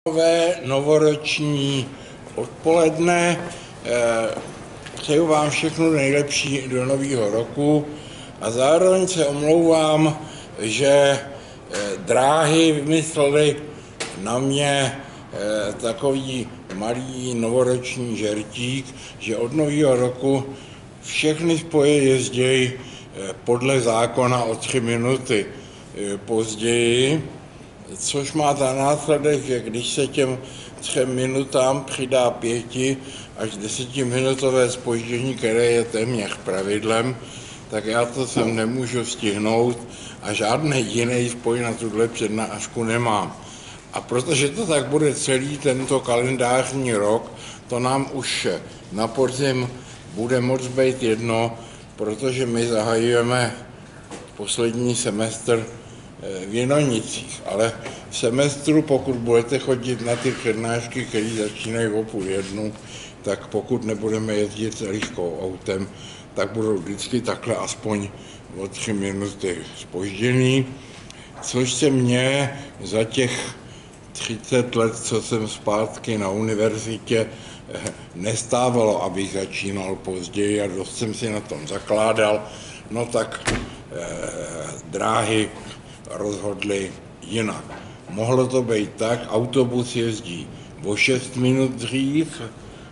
Novoroční odpoledne. Přeju vám všechno nejlepší do nového roku a zároveň se omlouvám, že dráhy vymysleli na mě takový malý novoroční žertík, že od nového roku všechny spoje jezdějí podle zákona o 3 minuty později, což má za následek, že když se těm 3 minutám přidá 5 až 10minutové zpoždění, které je téměř pravidlem, tak já to sem nemůžu stihnout a žádný jiný spoj na tuhle přednášku nemám. A protože to tak bude celý tento kalendářní rok, to nám už na podzim bude moc být jedno, protože my zahajujeme poslední semestr v Jinonicích, ale v semestru, pokud budete chodit na ty přednášky, které začínají o 12:30, tak pokud nebudeme jezdit rychlou autem, tak budou vždycky takhle aspoň o 3 minuty zpožděný, což se mně za těch 30 let, co jsem zpátky na univerzitě, nestávalo, abych začínal později a dost jsem si na tom zakládal, no tak dráhy rozhodli jinak. Mohlo to být tak, autobus jezdí o 6 minut dřív,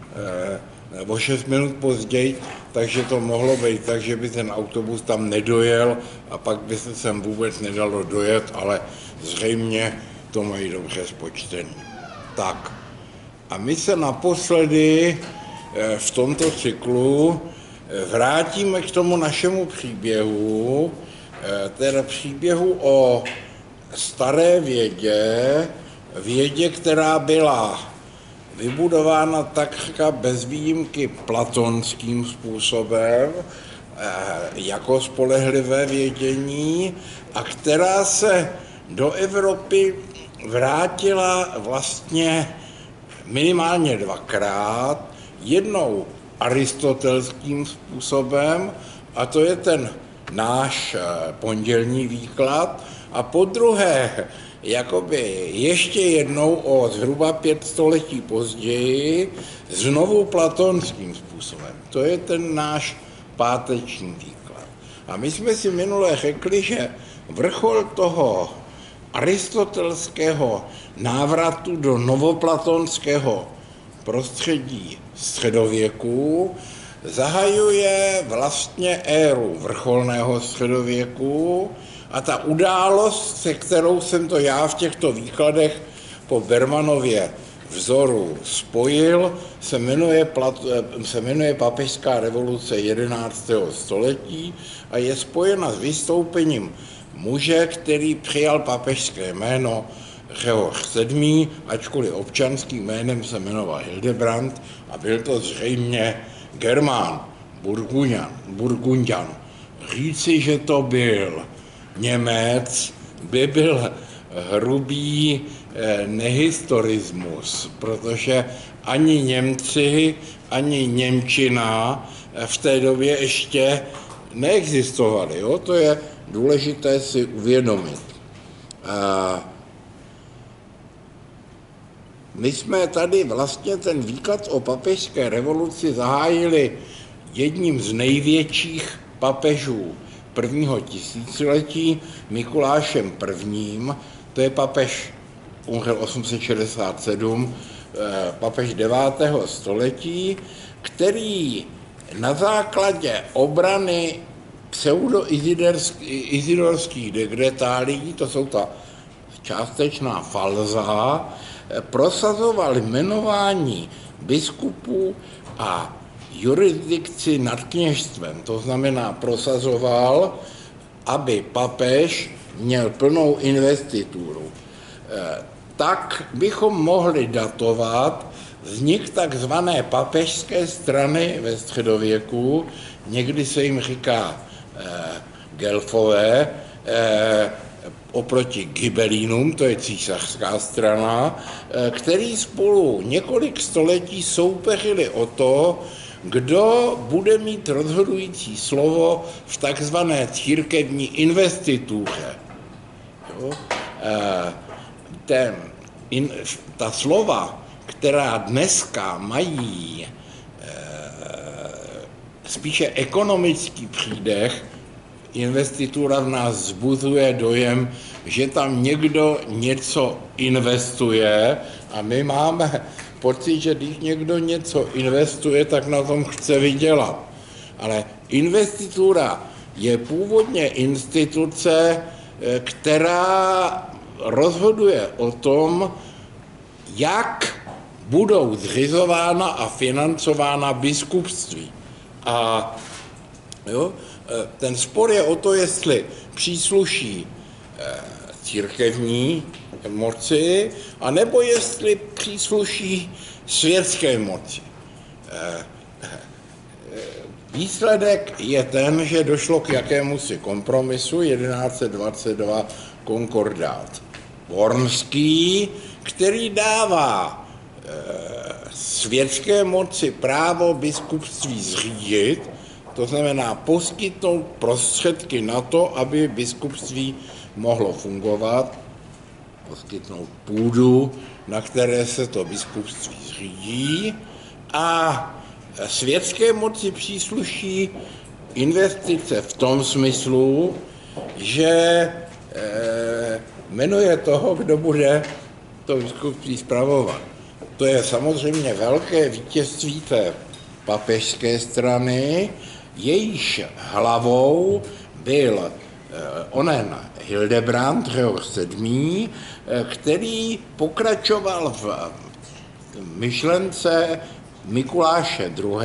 o 6 minut později, takže to mohlo být tak, že by ten autobus tam nedojel a pak by se sem vůbec nedalo dojet, ale zřejmě to mají dobře spočtený. Tak. A my se naposledy v tomto cyklu vrátíme k tomu našemu příběhu, teda příběhu o staré vědě, která byla vybudována takřka bez výjimky platonským způsobem, jako spolehlivé vědění, a která se do Evropy vrátila vlastně minimálně 2krát, jednou aristotelským způsobem, a to je ten náš pondělní výklad, a podruhé jakoby ještě jednou o zhruba 5 století později znovu platonským způsobem. To je ten náš páteční výklad. A my jsme si minule řekli, že vrchol toho aristotelského návratu do novoplatonského prostředí středověku zahajuje vlastně éru vrcholného středověku a ta událost, se kterou jsem to já v těchto výkladech po Bermanově vzoru spojil, se jmenuje papežská revoluce 11. století a je spojena s vystoupením muže, který přijal papežské jméno Georg VII, ačkoliv občanským jménem se jmenoval Hildebrand, a byl to zřejmě Germán, Burgundian. Říci, že to byl Němec, by byl hrubý nehistorismus, protože ani Němci, ani němčina v té době ještě neexistovaly. Jo? To je důležité si uvědomit. My jsme tady vlastně ten výklad o papežské revoluci zahájili jedním z největších papežů prvního tisíciletí, Mikulášem I., to je papež, umřel 867, papež 9. století, který na základě obrany pseudo-izidorských dekretálí, to jsou ta částečná falza, prosazoval jmenování biskupů a jurisdikci nad kněžstvem. To znamená, prosazoval, aby papež měl plnou investituru. Tak bychom mohli datovat vznik takzvané papežské strany ve středověku, někdy se jim říká Gelfové, oproti Ghibellínům, to je císařská strana, který spolu několik století soupeřili o to, kdo bude mít rozhodující slovo v takzvané církevní investituře. Jo? ta slova, která dneska mají spíše ekonomický přídech, investitura v nás vzbuzuje dojem, že tam někdo něco investuje a my máme pocit, že když někdo něco investuje, tak na tom chce vydělat. Ale investitura je původně instituce, která rozhoduje o tom, jak budou zřizována a financována biskupství. A jo, ten spor je o to, jestli přísluší církevní moci, anebo jestli přísluší světské moci. Výsledek je ten, že došlo k jakémusi kompromisu 1122 konkordát Wormský, který dává světské moci právo biskupství zřídit, to znamená poskytnout prostředky na to, aby biskupství mohlo fungovat, poskytnout půdu, na které se to biskupství zřídí, a světské moci přísluší investice v tom smyslu, že jmenuje toho, kdo bude to biskupství spravovat. To je samozřejmě velké vítězství té papežské strany, jejíž hlavou byl onen Hildebrand, Hřehoř VII., který pokračoval v myšlence Mikuláše II.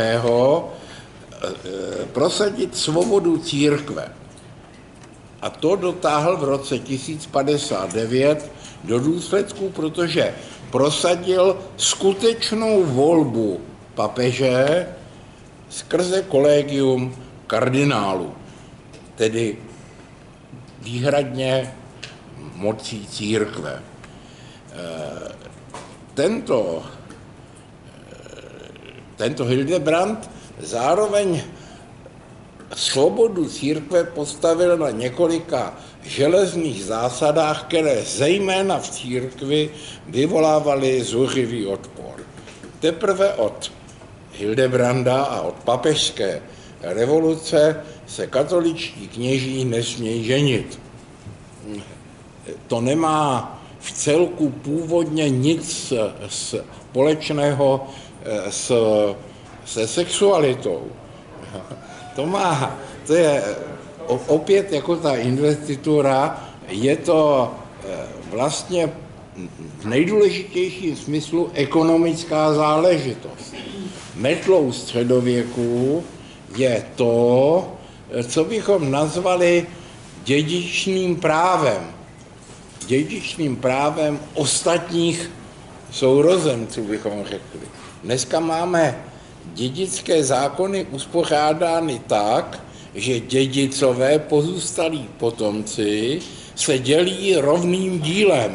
Prosadit svobodu církve. A to dotáhl v roce 1059 do důsledku, protože prosadil skutečnou volbu papeže skrze kolegium kardinálů, tedy výhradně mocí církve. Tento Hildebrand zároveň svobodu církve postavil na několika železných zásadách, které zejména v církvi vyvolávaly zuřivý odpor. Teprve od Hildebranda a od papežské revoluce se katoličtí kněží nesmějí ženit. To nemá v celku původně nic společného se sexualitou. To je opět jako ta investitura, je to vlastně v nejdůležitějším smyslu ekonomická záležitost. Metlou středověku je to, co bychom nazvali dědičným právem. Dědičným právem ostatních sourozenců, bychom řekli. Dneska máme dědické zákony uspořádány tak, že dědicové pozůstalí potomci se dělí rovným dílem.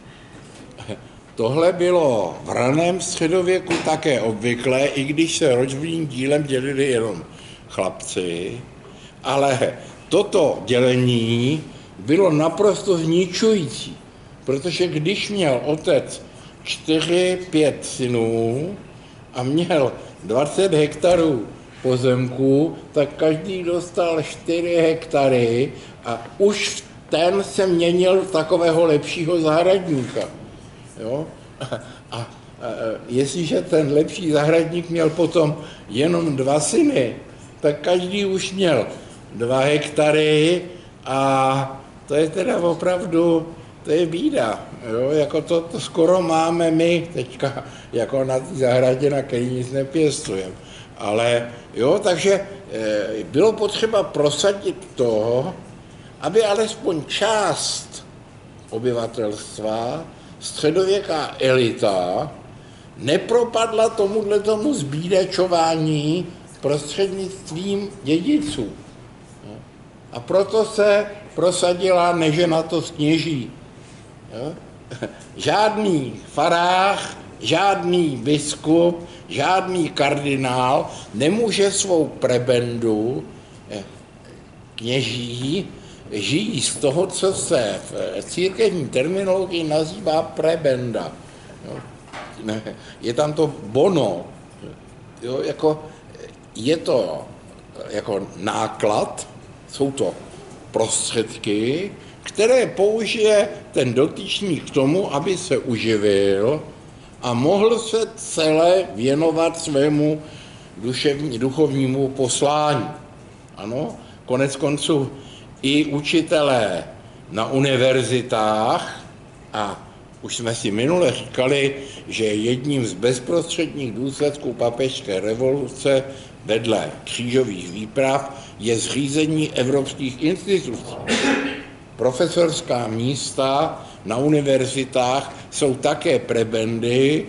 Tohle bylo v raném středověku také obvyklé, i když se rovným dílem dělili jenom chlapci, ale toto dělení bylo naprosto zničující, protože když měl otec 4-5 synů a měl 20 hektarů pozemku, tak každý dostal 4 hektary a už ten se měnil takového lepšího zahradníka. Jo? A jestliže ten lepší zahradník měl potom jenom 2 syny, tak každý už měl 2 hektary a to je teda opravdu, to je bída. Jo? Jako to skoro máme my teďka, jako na té zahradě, na který nic nepěstujeme. Ale jo, takže bylo potřeba prosadit to, aby alespoň část obyvatelstva, středověká elita, nepropadla tomu zbídačování prostřednictvím dědiců. A proto se prosadila neženatost kněží. Žádný farář, žádný biskup, žádný kardinál nemůže svou prebendu kněží žijí z toho, co se v církevní terminologii nazývá prebenda. Je tam to bono, jo, jako, je to jako náklad, jsou to prostředky, které použije ten dotyčný k tomu, aby se uživil a mohl se celé věnovat svému duchovnímu poslání. Ano, konec konců i učitelé na univerzitách, a už jsme si minule říkali, že jedním z bezprostředních důsledků papežské revoluce vedle křížových výprav je zřízení evropských institucí. Profesorská místa na univerzitách jsou také prebendy.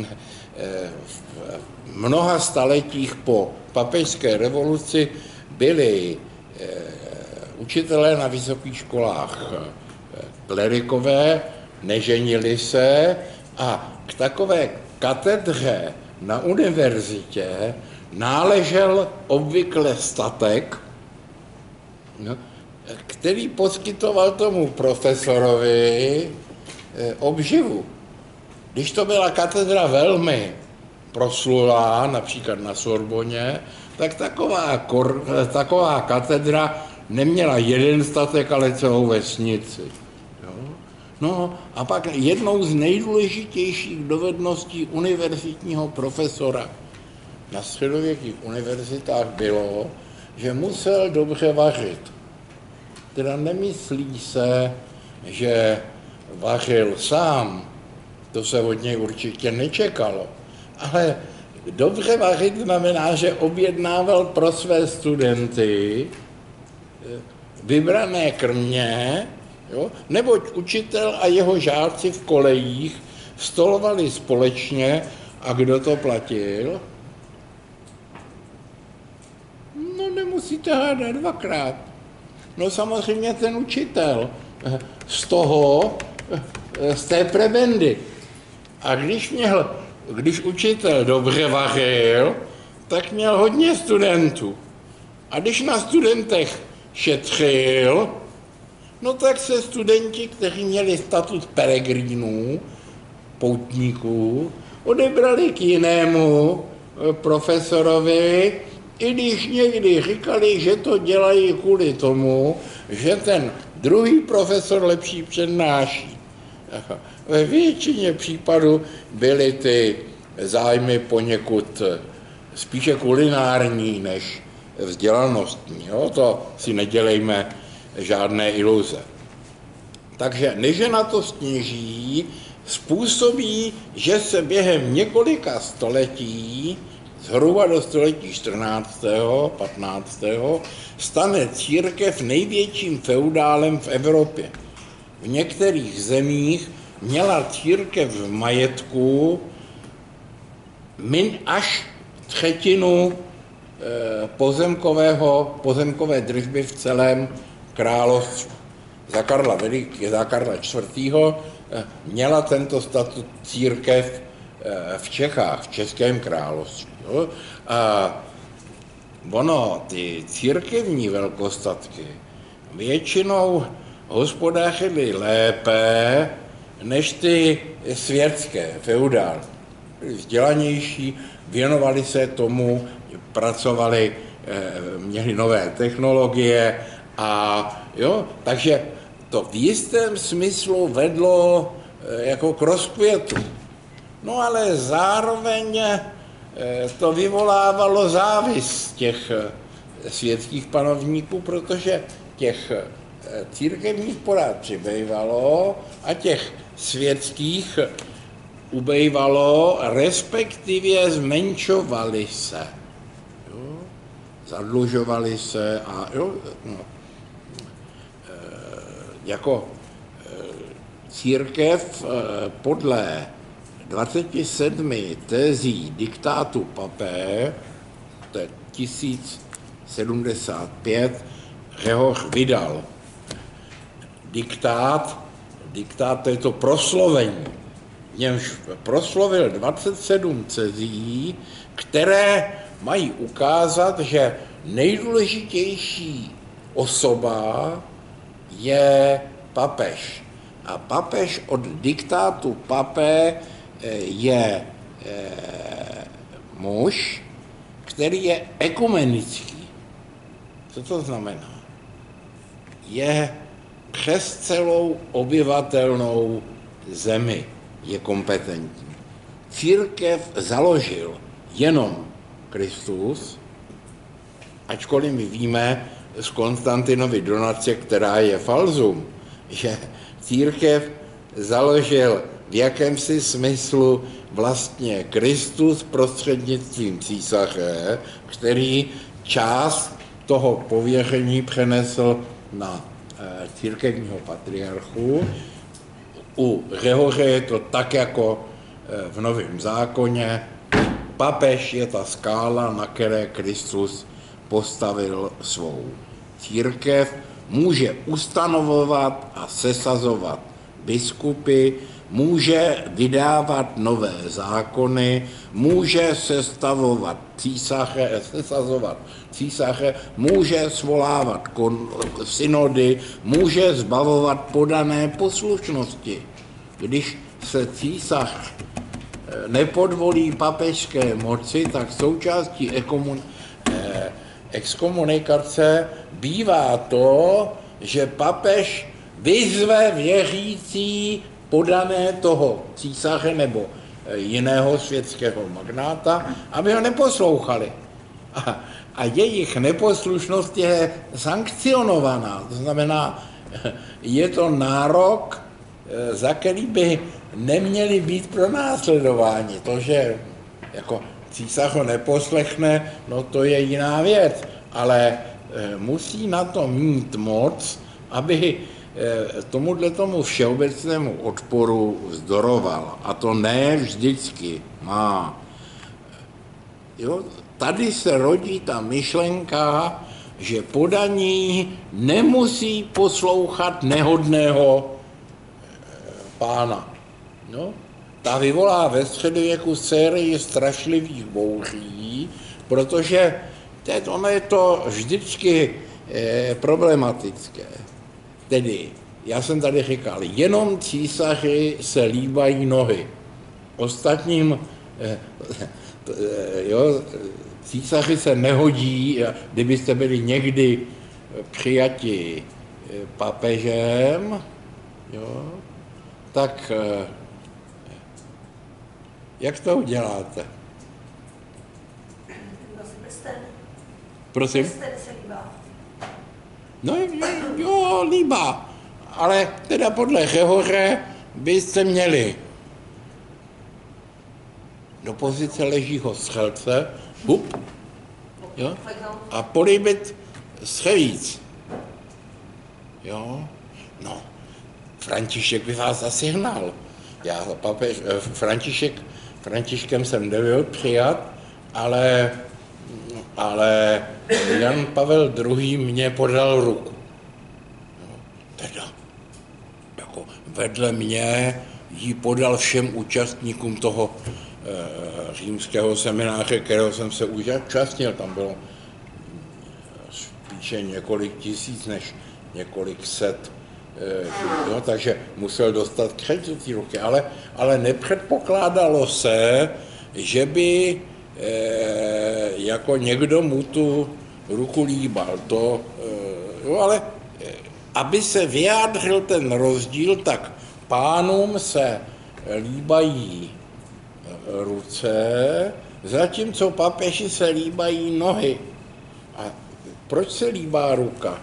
V mnoha staletích po papežské revoluci byli učitelé na vysokých školách klerikové, neženili se a k takové katedře na univerzitě náležel obvykle statek, který poskytoval tomu profesorovi obživu. Když to byla katedra velmi proslulá, například na Sorboně, tak taková katedra neměla jeden statek, ale celou vesnici. Jo? No a pak jednou z nejdůležitějších dovedností univerzitního profesora na středověkých univerzitách bylo, že musel dobře vařit. Teda nemyslí se, že vařil sám, to se od něj určitě nečekalo, ale dobře vařit znamená, že objednával pro své studenty vybrané krmě, jo? Neboť učitel a jeho žáci v kolejích stolovali společně a kdo to platil? No nemusíte hádat dvakrát. No samozřejmě ten učitel z té prebendy. A když učitel dobře vařil, tak měl hodně studentů. A když na studentech šetřil, no tak se studenti, kteří měli statut peregrínů, poutníků, odebrali k jinému profesorovi, i když někdy říkali, že to dělají kvůli tomu, že ten druhý profesor lepší přednáší. Ve většině případů byly ty zájmy poněkud spíše kulinární než vzdělanostní. Jo? To si nedělejme žádné iluze. Takže než na to sněží, způsobí, že se během několika století, zhruba do století 14., 15., stane církev největším feudálem v Evropě. V některých zemích měla církev v majetku až třetinu pozemkové držby v celém království. Za Karla IV. Měla tento statut církev v Čechách, v Českém království. Jo? A ty církevní velkostatky většinou hospodařily lépe než ty světské, feudální. Byli vzdělanější, věnovali se tomu, pracovali, měli nové technologie a jo, takže to v jistém smyslu vedlo jako k rozkvětu. No ale zároveň to vyvolávalo závist těch světských panovníků, protože těch církevních porád přibývalo a těch světských ubejvalo, respektive zmenšovali se. Jo? Zadlužovali se a jo, no, jako církev podle 27 tezí diktátu papé, to je 1075, Řehoř vydal diktát, to je to proslovení, v němž proslovil 27 tezí, které mají ukázat, že nejdůležitější osoba je papež. A papež od diktátu pape je muž, který je ekumenický. Co to znamená? Je přes celou obyvatelnou zemi je kompetentní. Církev založil jenom Kristus, ačkoliv my víme z Konstantinovy donace, která je falzum, že církev založil v jakémsi smyslu vlastně Kristus prostřednictvím císaře, který část toho pověření přenesl na církevního patriarchu. U Řehoře je to tak jako v Novém zákoně. Papež je ta skála, na které Kristus postavil svou církev. Může ustanovovat a sesazovat biskupy, může vydávat nové zákony, může sesazovat císaře, může svolávat synody, může zbavovat podané poslušnosti. Když se císař nepodvolí papežské moci, tak součástí exkomunikace bývá to, že papež vyzve věřící podané toho císaře nebo jiného světského magnáta, aby ho neposlouchali. A jejich neposlušnost je sankcionovaná. To znamená, je to nárok, za který by neměli být pronásledováni. To, že jako císař ho neposlechne, no to je jiná věc, ale musí na to mít moc, aby tomu všeobecnému odporu vzdoroval. A to ne vždycky má. Jo? Tady se rodí ta myšlenka, že podaní nemusí poslouchat nehodného pána. No? Ta vyvolá ve středověku sérii strašlivých bouří, protože ono je to vždycky problematické. Tedy, já jsem tady říkal, jenom císaři se líbají nohy. Ostatním, císaři se nehodí, kdybyste byli někdy přijati papežem, jo, tak jak to uděláte? Prosím? No jo, líbá, ale teda podle Řehoře byste měli do pozice ležího střelce, jo, a políbit střelíc. Jo, no, František by vás asi hnal. Já Františkem jsem nebyl přijat, ale Jan Pavel II. Mě podal ruku. No, teda, jako vedle mě ji podal všem účastníkům toho římského semináře, kterého jsem se účastnil. Tam bylo spíše několik tisíc než několik set. Jo, takže musel dostat křeč do té ruky, ale nepředpokládalo se, že by jako někdo mu tu ruku líbal. Ale aby se vyjádřil ten rozdíl, tak pánům se líbají ruce, zatímco papeži se líbají nohy. A proč se líbá ruka?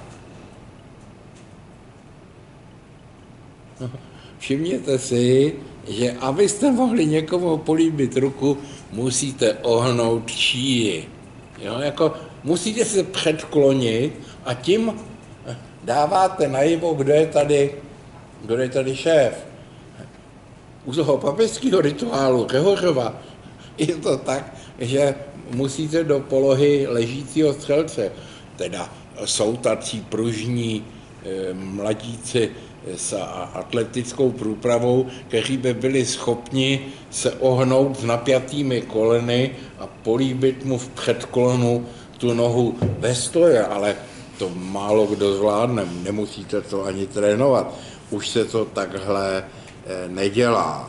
Všimněte si, že abyste mohli někomu políbit ruku, musíte ohnout číji. Jo, jako musíte se předklonit a tím dáváte najevo, kdo je tady šéf. U toho papežského rituálu Řehořova je to tak, že musíte do polohy ležícího střelce. Teda jsou tací pružní mladíci s atletickou průpravou, kteří by byli schopni se ohnout s napjatými koleny a políbit mu v předklonu tu nohu ve stoje, ale to málo kdo zvládne, nemusíte to ani trénovat. Už se to takhle nedělá.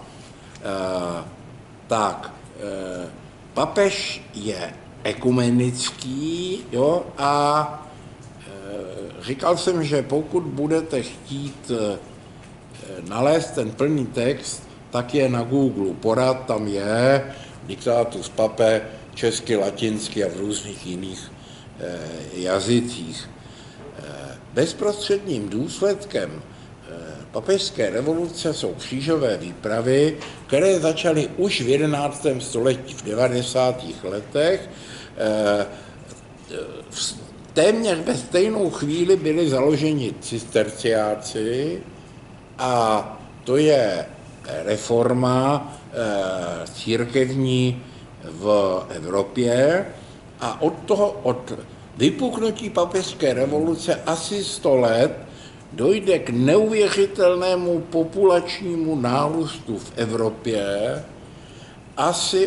Papež je ekumenický, jo, a říkal jsem, že pokud budete chtít nalézt ten plný text, tak je na Google. Porad tam je, Dictatus Papae, česky, latinsky a v různých jiných jazycích. Bezprostředním důsledkem papežské revoluce jsou křížové výpravy, které začaly už v 11. století, v 90. letech. Téměř ve stejnou chvíli byli založeni cisterciáci a to je reforma církevní v Evropě a od vypuknutí papežské revoluce asi 100 let dojde k neuvěřitelnému populačnímu nárůstu v Evropě. Asi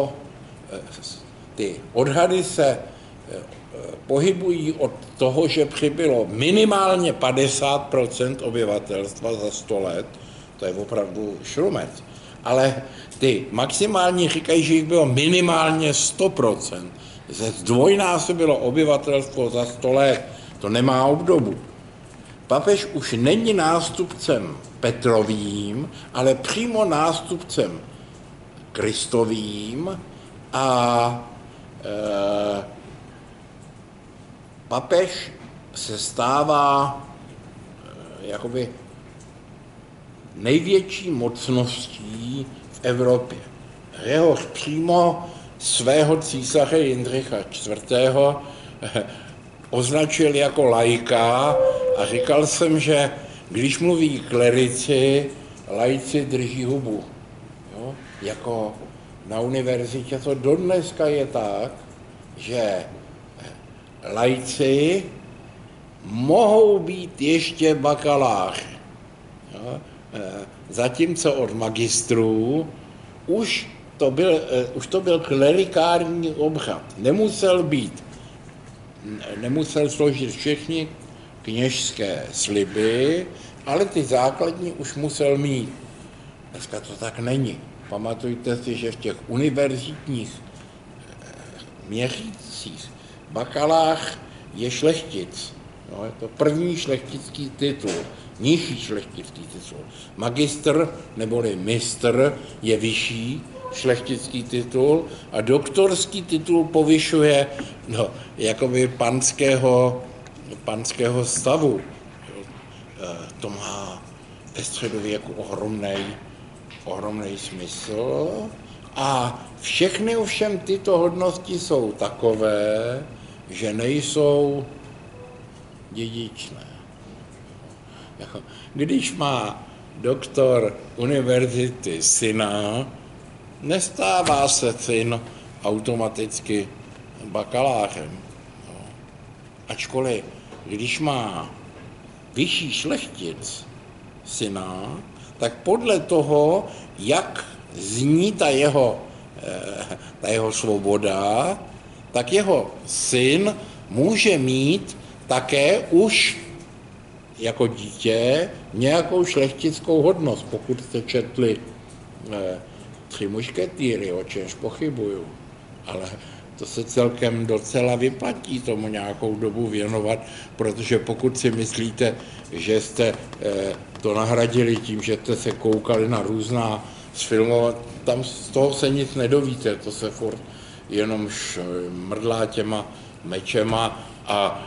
ty odhady se pohybují od toho, že přibylo minimálně 50% obyvatelstva za 100 let, to je opravdu šrumec, ale ty maximální říkají, že jich bylo minimálně 100%. Se zdvojnásobilo obyvatelstvo za 100 let, to nemá obdobu. Papež už není nástupcem Petrovým, ale přímo nástupcem Kristovým a papež se stává jakoby největší mocností v Evropě. Jeho přímo svého císaře Jindřicha IV. Označil jako laika a říkal jsem, že když mluví klerici, laici drží hubu. Jo? Jako na univerzitě to dodneska je tak, že laici mohou být ještě bakaláři. Jo? Zatímco od magistrů už to byl klerikární obřad. Nemusel složit všechny kněžské sliby, ale ty základní už musel mít. Dneska to tak není. Pamatujte si, že v těch univerzitních měřících bakalář je šlechtic. No, je to první šlechtický titul, nižší šlechtický titul. Magistr neboli mistr je vyšší šlechtický titul a doktorský titul povyšuje jakoby panského stavu. To má ve středověku ohromný smysl a všechny ovšem tyto hodnosti jsou takové, že nejsou dědičné. Když má doktor univerzity syna, nestává se syn automaticky bakalářem. Ačkoliv, když má vyšší šlechtic syna, tak podle toho, jak zní ta jeho svoboda, tak jeho syn může mít také už jako dítě nějakou šlechtickou hodnost, pokud jste četli Tři mušketýry, o čemž pochybuju, ale to se celkem docela vyplatí tomu nějakou dobu věnovat, protože pokud si myslíte, že jste to nahradili tím, že jste se koukali na různá sfilmovat, tam z toho se nic nedovíte, to se furt jenom mrdlá těma mečema a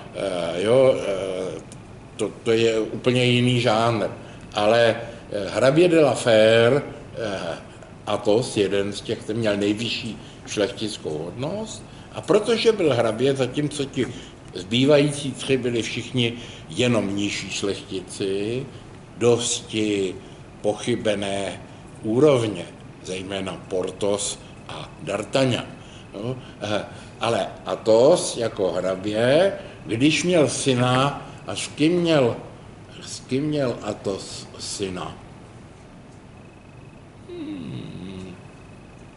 to je úplně jiný žánr. Ale hrabě de la Fère, Athos, jeden z těch, který měl nejvyšší šlechtickou hodnost, a protože byl hrabě, zatímco ti zbývající tři byli všichni jenom nižší šlechtici, dosti pochybené úrovně, zejména Porthos a D'Artagnan. No, ale Athos jako hrabě, když měl syna, a s kým měl Athos syna?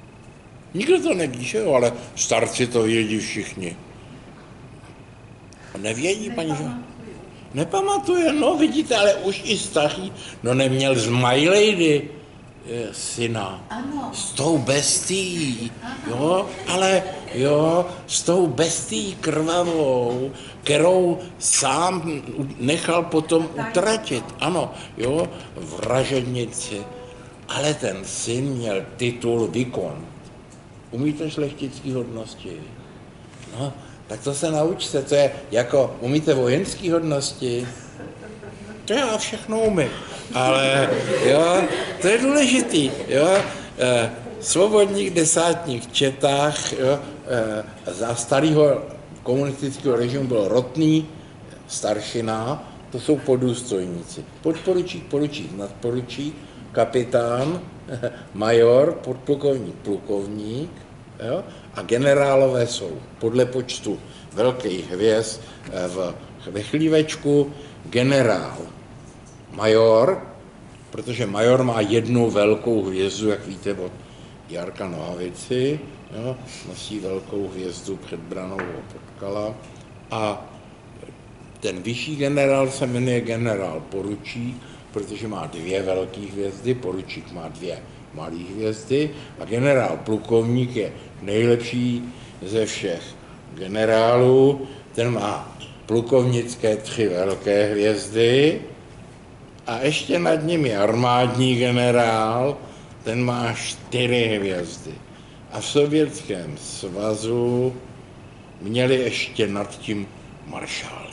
Nikdo to neví, že jo, ale starci to vědí všichni. Nevědí, paní, že? Nepamatuje, no vidíte, ale už i starý, no neměl z My Lady syna. Ano. S tou bestií, jo, ale jo, s tou bestií krvavou, kterou sám nechal potom utratit, ano, jo, vražednici. Ale ten syn měl titul Vikont. Umíte šlechtický hodnosti? No, tak to se naučte, to je jako, umíte vojenský hodnosti? To já všechno umím, ale jo, to je důležitý, jo, svobodník, desátník v Četách, jo, za starého komunistického režimu byl rotný, staršina, to jsou podůstojníci, podporučík, poručík, nadporučík, kapitán, major, podplukovník, plukovník, jo, a generálové jsou podle počtu velkých hvězd ve chlívečku generál, major, protože major má jednu velkou hvězdu, jak víte, od Jarka Nohavici, jo, nosí velkou hvězdu před branou Potkala, a ten vyšší generál se jmenuje generál poručík, protože má dvě velké hvězdy, poručík má dvě malé hvězdy a generál plukovník je nejlepší ze všech generálů, ten má plukovnické 3 velké hvězdy a ještě nad ním je armádní generál, ten má 4 hvězdy. A v Sovětském svazu měli ještě nad tím maršály.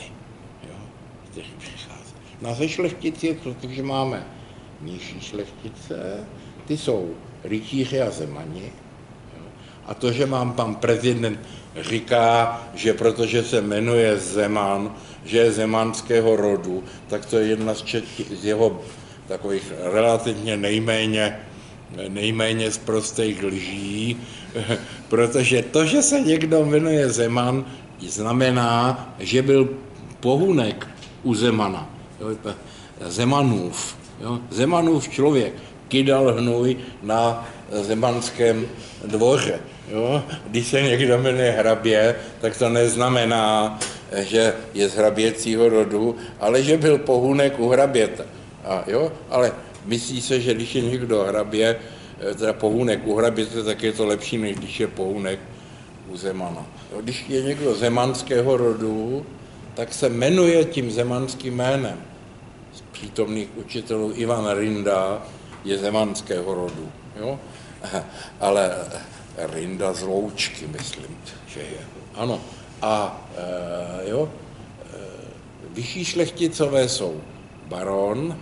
Na ze šlechtici, protože máme nižší šlechtice, ty jsou rytíři a zemani. Jo. A to, že mám pan prezident říká, že protože se jmenuje Zeman, že je zemanského rodu, tak to je jedna z jeho takových relativně nejméně sprostých lží, protože to, že se někdo jmenuje Zeman, znamená, že byl pohunek u Zemana. Zemanův. Jo? Zemanův člověk kydal hnůj na zemanském dvoře. Jo? Když se někdo jmenuje hrabě, tak to neznamená, že je z hraběcího rodu, ale že byl pohunek u hraběta. Jo? Ale myslí se, že když je někdo hrabě, teda pohunek u hraběte, tak je to lepší, než když je pohunek u Zemana. Jo? Když je někdo zemanského rodu, tak se jmenuje tím zemanským jménem. Z přítomných učitelů Ivan Rinda je zemanského rodu, jo? Ale Rinda z Loučky, myslím, že je. Ano. A jo, vyšší šlechticové jsou baron,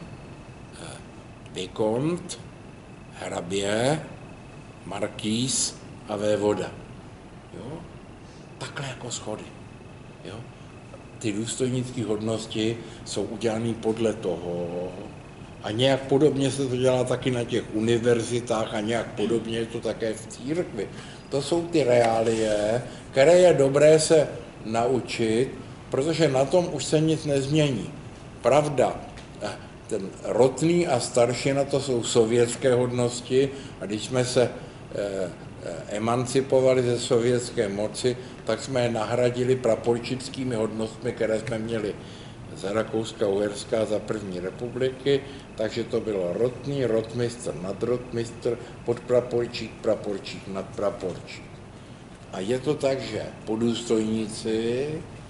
vikont, hrabě, markýz a vévoda. Jo? Takhle jako schody. Jo? Ty důstojnické hodnosti jsou udělané podle toho a nějak podobně se to dělá taky na těch univerzitách a nějak podobně je to také v církvi. To jsou ty reálie, které je dobré se naučit, protože na tom už se nic nezmění. Pravda, ten rotný a staršina, to jsou sovětské hodnosti a když jsme se emancipovali ze sovětské moci, tak jsme je nahradili praporčickými hodnostmi, které jsme měli za Rakouska-Uherska a za první republiky, takže to bylo rotný, rotmistr, nadrotmistr, podpraporčík, praporčík, nadpraporčík. A je to tak, že podůstojníci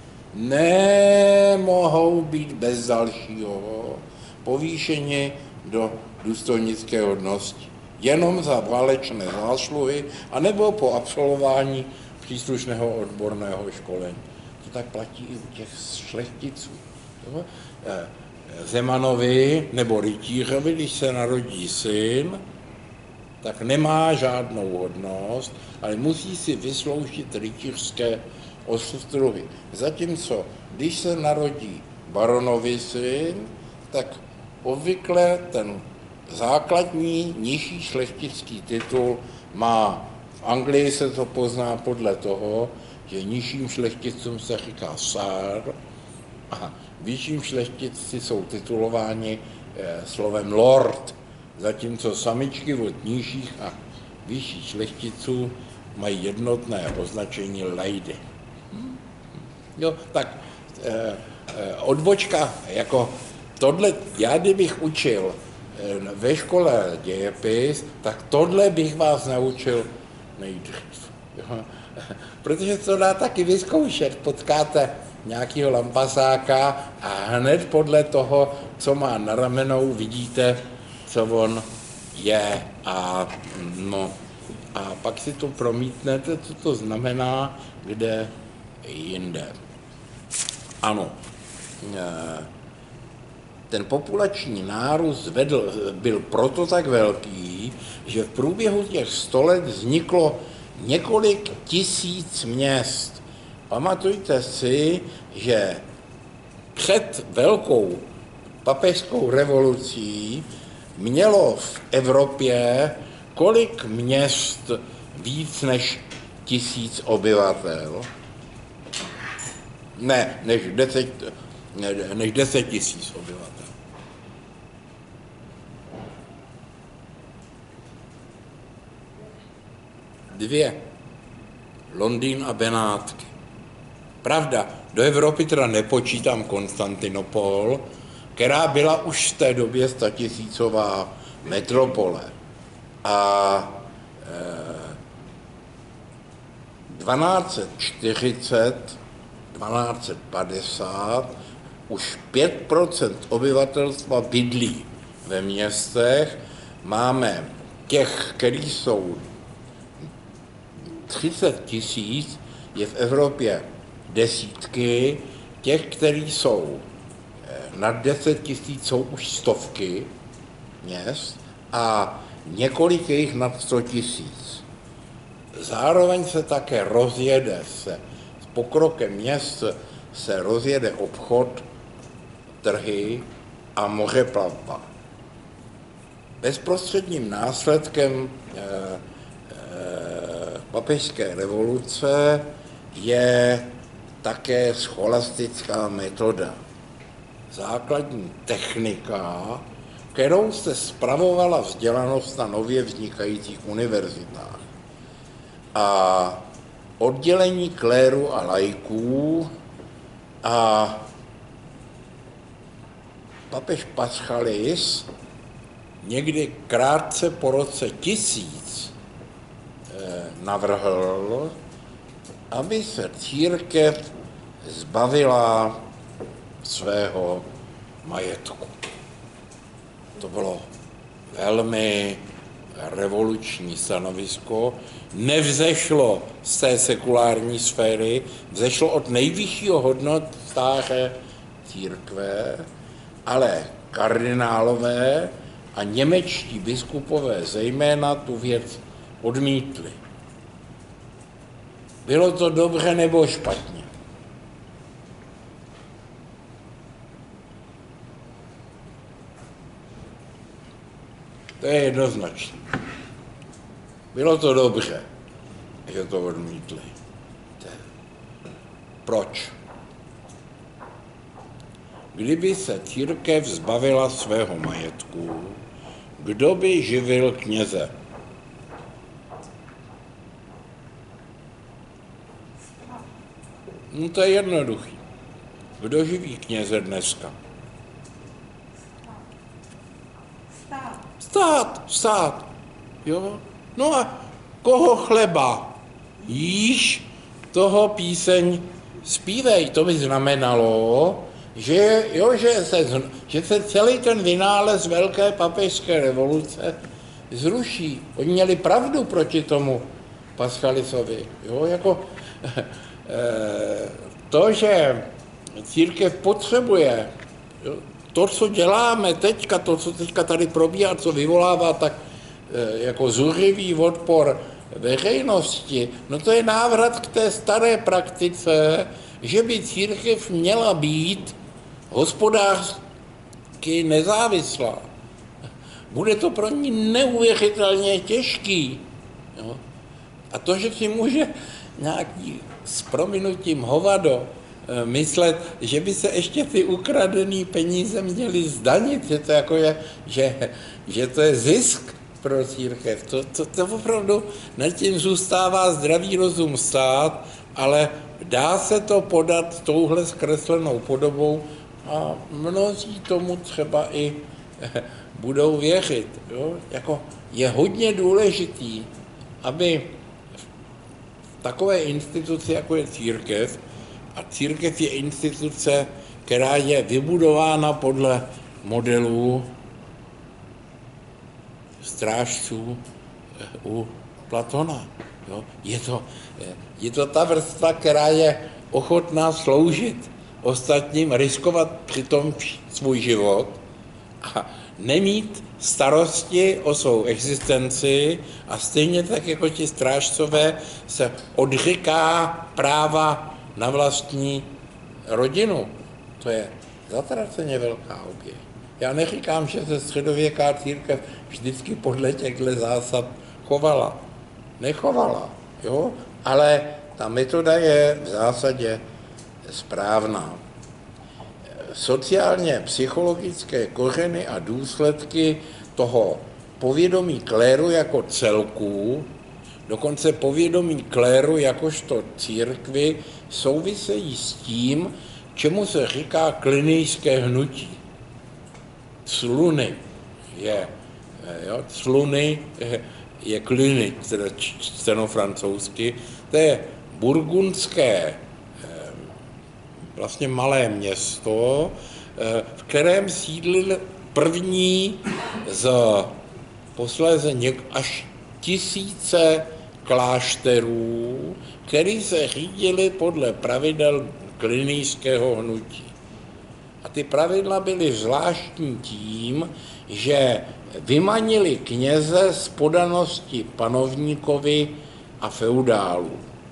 nemohou být bez dalšího povýšení do důstojnické hodnosti. Jenom za válečné zásluhy, anebo po absolvování příslušného odborného školení. To tak platí i u těch šlechticů. Zemanovi nebo rytířovi, když se narodí syn, tak nemá žádnou hodnost, ale musí si vysloužit rytířské ostruhy. Zatímco, když se narodí baronovi syn, tak obvykle ten základní nižší šlechtický titul má, v Anglii se to pozná podle toho, že nižším šlechticům se říká sir a vyšším šlechtici jsou titulováni slovem lord, zatímco samičky od nižších a vyšších šlechticů mají jednotné označení lady. Jo, tak odbočka, jako tohle, já kdybych učil ve škole dějepis, tak tohle bych vás naučil nejdřív. Jo? Protože to dá taky vyzkoušet, potkáte nějakého lampasáka a hned podle toho, co má na ramenou, vidíte, co on je a pak si to promítnete, co to znamená, kde jinde. Ano, ten populační nárůst byl proto tak velký, že v průběhu těch 100 let vzniklo několik tisíc měst. Pamatujte si, že před velkou papežskou revolucí mělo v Evropě kolik měst víc než 1000 obyvatel? Ne, než 10 000 obyvatel. Dvě. Londýn a Benátky. Pravda, do Evropy teda nepočítám Konstantinopol, která byla už v té době 100 000 metropole. A 1240, 1250 už 5% obyvatelstva bydlí ve městech. Máme těch, který jsou 30 000, je v Evropě desítky, těch, kteří jsou nad 10 000, jsou už stovky měst a několik je jich nad 100 000. Zároveň se také rozjede s pokrokem měst se rozjede obchod, trhy a mořeplavba. Bezprostředním následkem papežské revoluce je také scholastická metoda. Základní technika, kterou se spravovala vzdělanost na nově vznikajících univerzitách. A oddělení kléru a laiků a papež Paschalis někdy krátce po roce 1000 navrhl, aby se církev zbavila svého majetku. To bylo velmi revoluční stanovisko, nevzešlo z té sekulární sféry, vzešlo od nejvyššího hodnostáře církve, ale kardinálové a němečtí biskupové zejména tu věc odmítli. Bylo to dobře nebo špatně? To je jednoznačné. Bylo to dobře, že to odmítli. Proč? Kdyby se církev zbavila svého majetku, kdo by živil kněze? No to je jednoduchý. Kdo živí kněze dneska? Stát. Jo? No a koho chleba jíš, toho píseň zpívej. To by znamenalo, že se celý ten vynález velké papežské revoluce zruší. Oni měli pravdu proti tomu Paschalisovi. Jo? Jako, to, že církev potřebuje, jo, to, co děláme teďka, to, co teďka tady probíhá, co vyvolává tak jako zuřivý odpor veřejnosti, no to je návrat k té staré praktice, že by církev měla být hospodářsky nezávislá. Bude to pro ní neuvěřitelně těžký. Jo? A to, že si může nějaký s prominutím hovado myslet, že by se ještě ty ukradené peníze měly zdanit, že to, jako je, že to je zisk pro církev. To opravdu nad tím zůstává zdravý rozum stát, ale dá se to podat touhle zkreslenou podobou a mnozí tomu třeba i budou věřit. Jo? Jako je hodně důležitý, aby v takové instituci, jako je církev, a církev je instituce, která je vybudována podle modelů strážců u Platona. Jo? Je to ta vrstva, která je ochotná sloužit ostatním, riskovat přitom svůj život a nemít starosti o svou existenci a stejně tak jako ti strážcové se odříká práva na vlastní rodinu. To je zatraceně velká oběť. Já neříkám, že se středověká církev vždycky podle těchto zásad chovala. Nechovala, jo? Ale ta metoda je v zásadě správná. Sociálně psychologické kořeny a důsledky toho povědomí kléru jako celku, dokonce povědomí kléru jakožto církvy, souvisejí s tím, čemu se říká klinijské hnutí. Cluny je kliny, teda francouzsky, to je burgundské vlastně malé město, v kterém sídlil první z posléze až 1000 klášterů, který se řídili podle pravidel klinijského hnutí. A ty pravidla byly zvláštní tím, že vymanili kněze z podanosti panovníkovi a feudálu.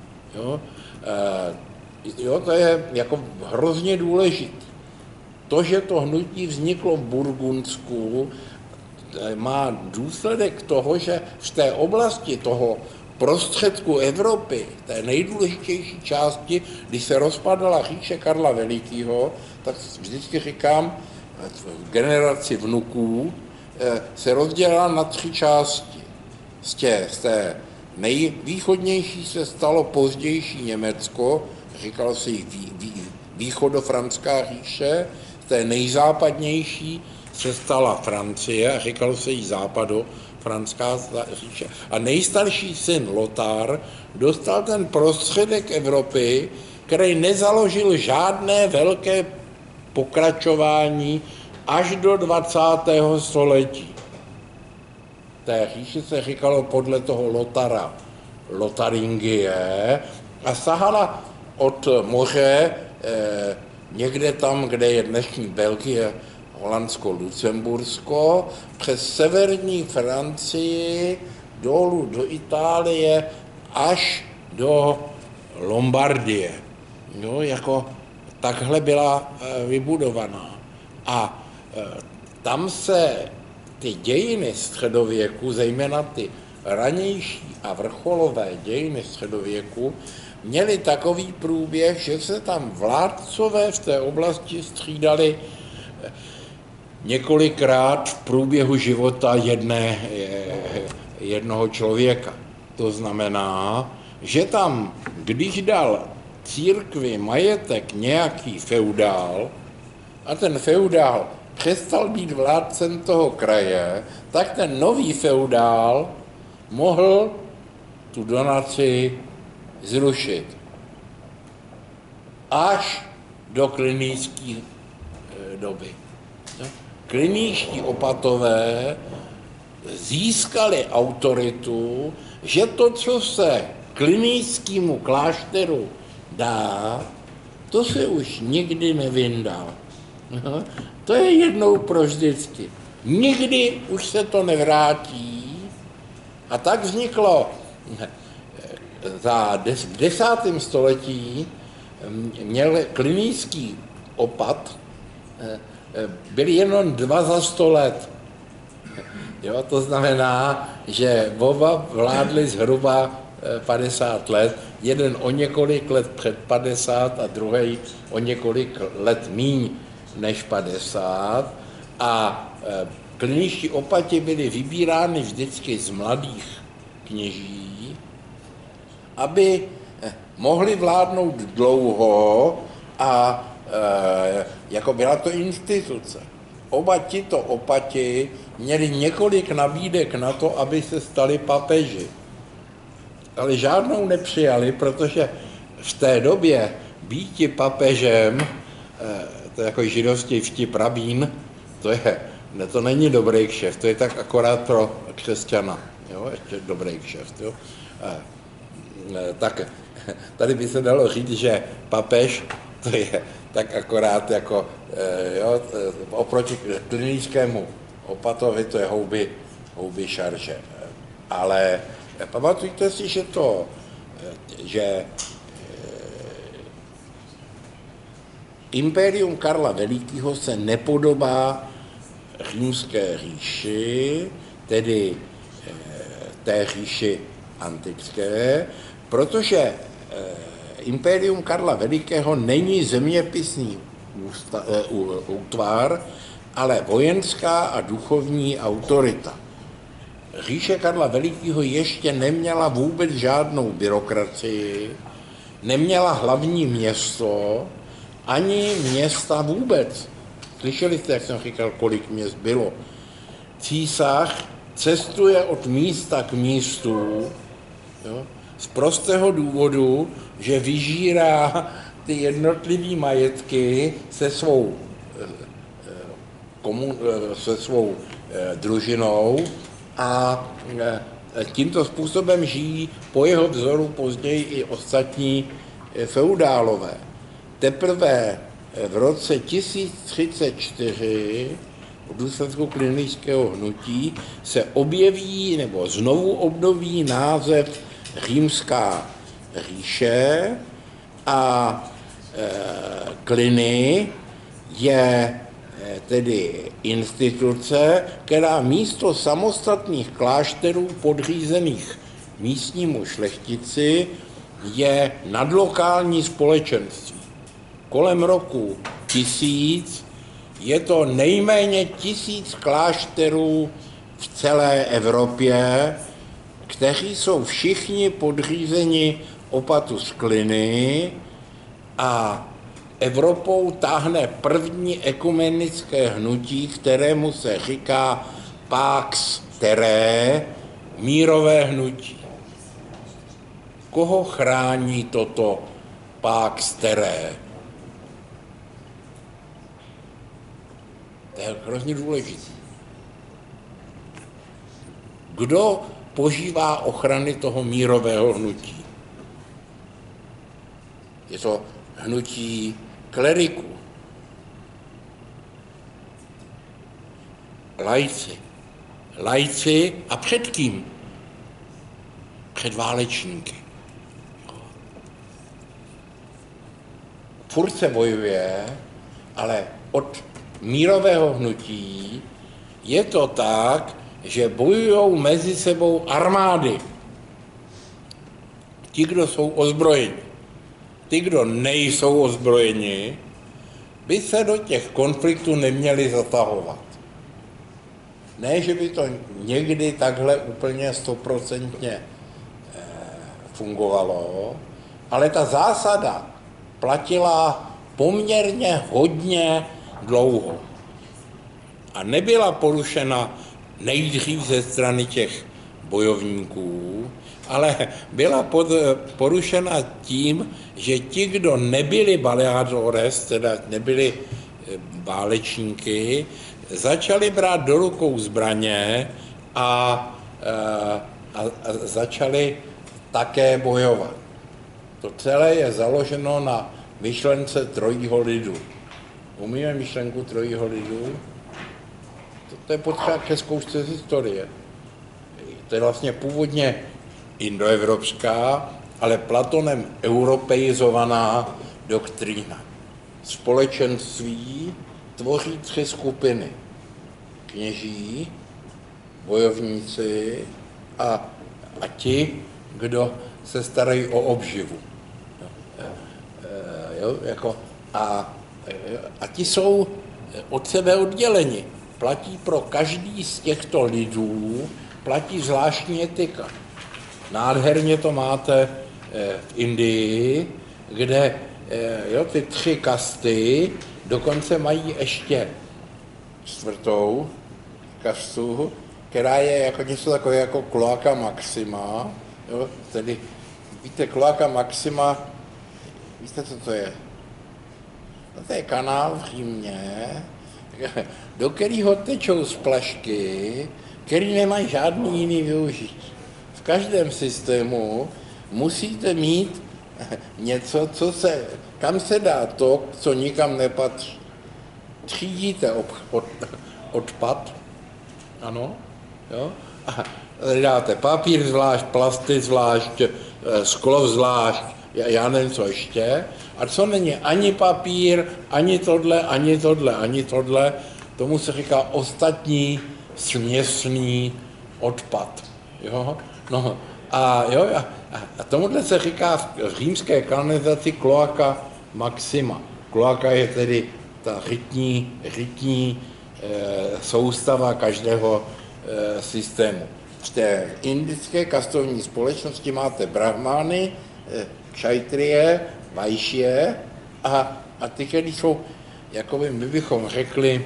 Jo, to je jako hrozně důležité. To, že to hnutí vzniklo v Burgundsku, má důsledek toho, že v té oblasti toho prostředku Evropy, té nejdůležitější části, když se rozpadala říše Karla Velikého, tak vždycky říkám, v generaci vnuků se rozdělila na 3 části. Z té nejvýchodnější se stalo pozdější Německo, říkalo se jí východofranská říše, z té nejzápadnější se stala Francie a říkalo se jí západofranská říše. A nejstarší syn Lothar dostal ten prostředek Evropy, který nezaložil žádné velké pokračování až do 20. století. Té říši se říkalo podle toho Lothara Lotharingie a sahala od moře někde tam, kde je dnešní Belgie, Holandsko, Lucembursko, přes severní Francii, dolů do Itálie, až do Lombardie. Jo, jako takhle byla vybudovaná. A tam se ty dějiny středověku, zejména ty ranější a vrcholové dějiny středověku, měly takový průběh, že se tam vládcové v té oblasti střídali několikrát v průběhu života jednoho člověka. To znamená, že tam, když dal církvi majetek nějaký feudál a ten feudál přestal být vládcem toho kraje, tak ten nový feudál mohl tu donaci zrušit. Až do klinijské doby. Klinijští opatové získali autoritu, že to, co se klinijskému klášteru dá, to se už nikdy nevyndá. To je jednou provždycky. Nikdy už se to nevrátí. A tak vzniklo v 10. století měl klinijský opat, byli jenom 2 za 100 let. Jo, to znamená, že oba vládli zhruba 50 let, jeden o několik let před 50 a druhý o několik let míň než 50. A kliničtí opati byli vybírány vždycky z mladých kněží, aby mohli vládnout dlouho a jako byla to instituce. Oba tito opati měli několik nabídek na to, aby se stali papeži. Ale žádnou nepřijali, protože v té době býti papežem, to je jako židovský vtip rabín, to není dobrý kšeft, to je tak akorát pro křesťana, jo, ještě dobrý kšeft, jo. Tak tady by se dalo říct, že papež, to je tak akorát jako, jo, oproti klinickému opatovi, to je houby šarže. Ale pamatujte si, že impérium Karla Velikého se nepodobá římské říši, tedy té říši antické, protože impérium Karla Velikého není zeměpisný útvar, ale vojenská a duchovní autorita. Říše Karla Velikého ještě neměla vůbec žádnou byrokracii, neměla hlavní město, ani města vůbec. Slyšeli jste, jak jsem říkal, kolik měst bylo. Císař cestuje od místa k místu, jo, z prostého důvodu, že vyžírá ty jednotlivé majetky se svou družinou a tímto způsobem žijí po jeho vzoru později i ostatní feudálové. Teprve v roce 1034 v důsledku klinického hnutí se objeví nebo znovu obnoví název Římská říše a Cluny je tedy instituce, která místo samostatných klášterů podřízených místnímu šlechtici je nadlokální společenství. Kolem roku 1000 je to nejméně 1000 klášterů v celé Evropě, kteří jsou všichni podřízeni opatu z Cluny a Evropou táhne první ekumenické hnutí, kterému se říká Pax Terrae, mírové hnutí. Koho chrání toto Pax Terrae? To je hrozně důležité. Kdo požívá ochrany toho mírového hnutí? Je to hnutí kleriků, laici a před kým? Před válečníky. Furt se bojuje, ale od mírového hnutí je to tak, že bojují mezi sebou armády. Ti, kdo jsou ozbrojeni. Ty, kdo nejsou ozbrojeni, by se do těch konfliktů neměli zatahovat. Ne, že by to někdy takhle úplně 100% fungovalo, ale ta zásada platila poměrně hodně dlouho. A nebyla porušena nejdřív ze strany těch bojovníků, ale byla porušena tím, že ti, kdo nebyli baleadores, teda nebyli válečníky, začali brát do rukou zbraně a začali také bojovat. To celé je založeno na myšlence trojího lidu. Umíme myšlenku trojího lidu? To je potřeba ke zkoušce z historie. To je vlastně původně indoevropská, ale Platonem europeizovaná doktrína. Společenství tvoří 3 skupiny. Kněží, bojovníci a ti, kdo se starají o obživu. A ti jsou od sebe odděleni. Platí pro každý z těchto lidů, platí zvláštní etika. Nádherně to máte v Indii, kde jo, ty 3 kasty dokonce mají ještě 4. kastu, která je jako něco takové jako Cloaca Maxima. Jo, tedy, víte, Cloaca Maxima, víte, co to je? No, to je kanál v Římě, do kterého tečou splašky, který nemají žádný jiný využití. V každém systému musíte mít něco, kam se dá to, co nikam nepatří. Třídíte odpad, ano, jo, a dáte papír zvlášť, plasty zvlášť, sklo zvlášť, já nevím co ještě, a co není ani papír, ani tohle, tomu se říká ostatní směsný odpad, jo, no, a tomuhle se říká v římské kanonizaci Cloaca Maxima. Cloaca je tedy ta rytní soustava každého systému. V té indické kastovní společnosti máte brahmány, kšajtrie, vajšie a ty, kteří jsou, jakoby my bychom řekli,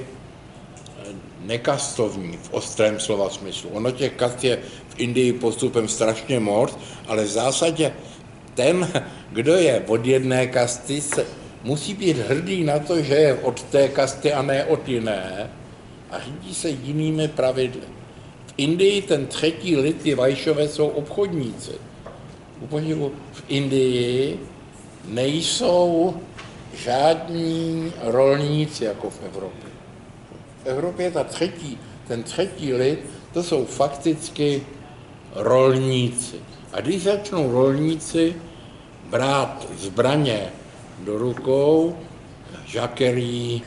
nekastovní v ostrém slova smyslu. Ono těch kast je v Indii postupem strašně moc, ale v zásadě ten, kdo je od jedné kasty, musí být hrdý na to, že je od té kasty a ne od jiné a řídí se jinými pravidly. V Indii ten 3. lid, ty vajšové, jsou obchodníci. V Indii nejsou žádní rolníci jako v Evropě. V Evropě ten 3. lid, to jsou fakticky rolníci. A když začnou rolníci brát zbraně do rukou, žakerí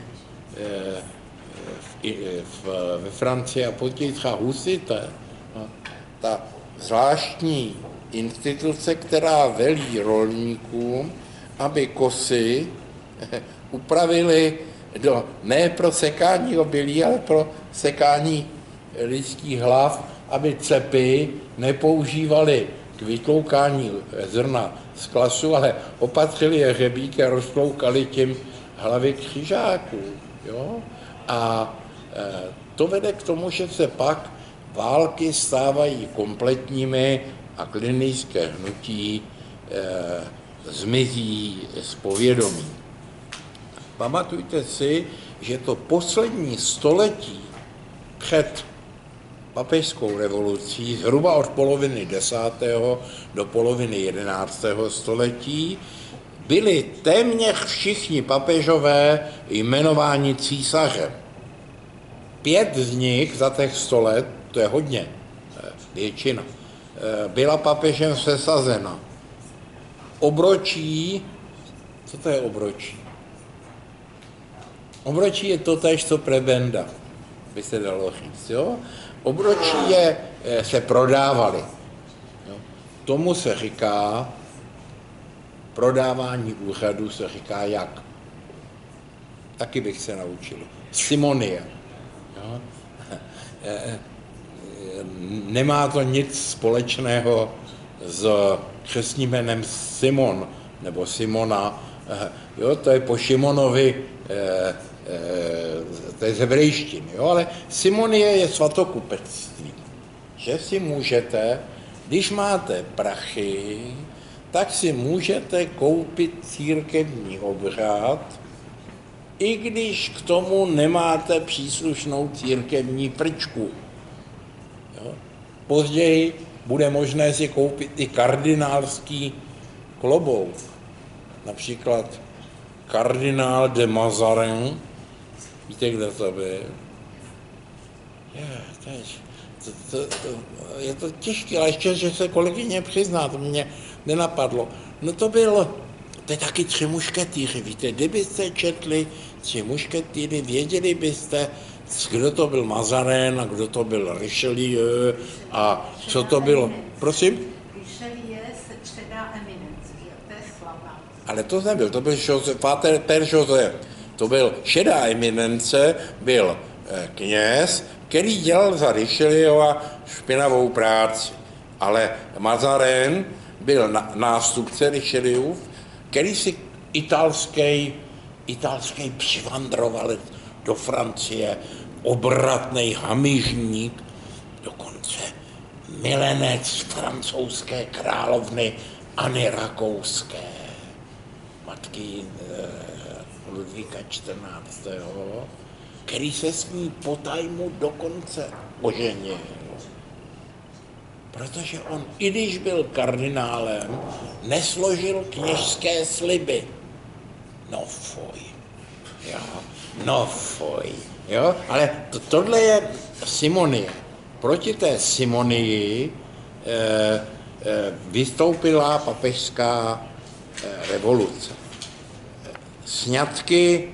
ve Francii a později třeba husité, ta zvláštní instituce, která velí rolníkům, aby kosy upravili ne pro sekání obilí, ale pro sekání lidských hlav, aby cepy nepoužívali k vytloukání zrna z klasu, ale opatřili je hřebíky a roztloukali tím hlavy křižáků. Jo? A to vede k tomu, že se pak války stávají kompletními a klinijské hnutí zmizí z povědomí. Pamatujte si, že to poslední století před papežskou revolucí, zhruba od poloviny 10. do poloviny 11. století, byli téměř všichni papežové jmenováni císařem. 5 z nich za těch 100 let, to je hodně, většina, byla papežem sesazena. Obročí, co to je obročí? Obročí je totéž, co prebenda, by se dalo říct, jo? Obročí se prodávaly. Tomu se říká, prodávání úřadu se říká jak? Taky bych se naučil. Simonie. Jo? Nemá to nic společného s křestním jménem Simon, nebo Simona. Jo? To je po Šimonovi, to je z hebrejštiny, jo? Ale simonie je svatokupectví. Že si můžete, když máte prachy, tak si můžete koupit církevní obřad, i když k tomu nemáte příslušnou církevní prčku. Jo? Později bude možné si koupit i kardinálský klobouk. Například kardinál de Mazarin, víte, kde to byl? Je to těžké, ale ještě, že se kolegyně přizná, to mě nenapadlo. No to je taky 3 mušketýři, víte, kdybyste četli 3 mušketýry, věděli byste, kdo to byl Mazarin a kdo to byl Richelieu a co to bylo. Prosím? Richelieu se předá eminence, to je slavná. Ale to nebyl, to byl Père Joseph. To byl šedá eminence, byl kněz, který dělal za Richelieua špinavou práci. Ale Mazarin byl nástupce Richelieu, který si italský přivandroval do Francie, obratnej hamižník, dokonce milenec francouzské královny Anny Rakouské, matky Ludvíka XIV., který se s ní po tajmu dokonce oženil. Protože on, i když byl kardinálem, nesložil kněžské sliby. No fuj. Jo, no fuj. Jo, ale tohle je simonie. Proti té simonii vystoupila papežská revoluce. Sňatky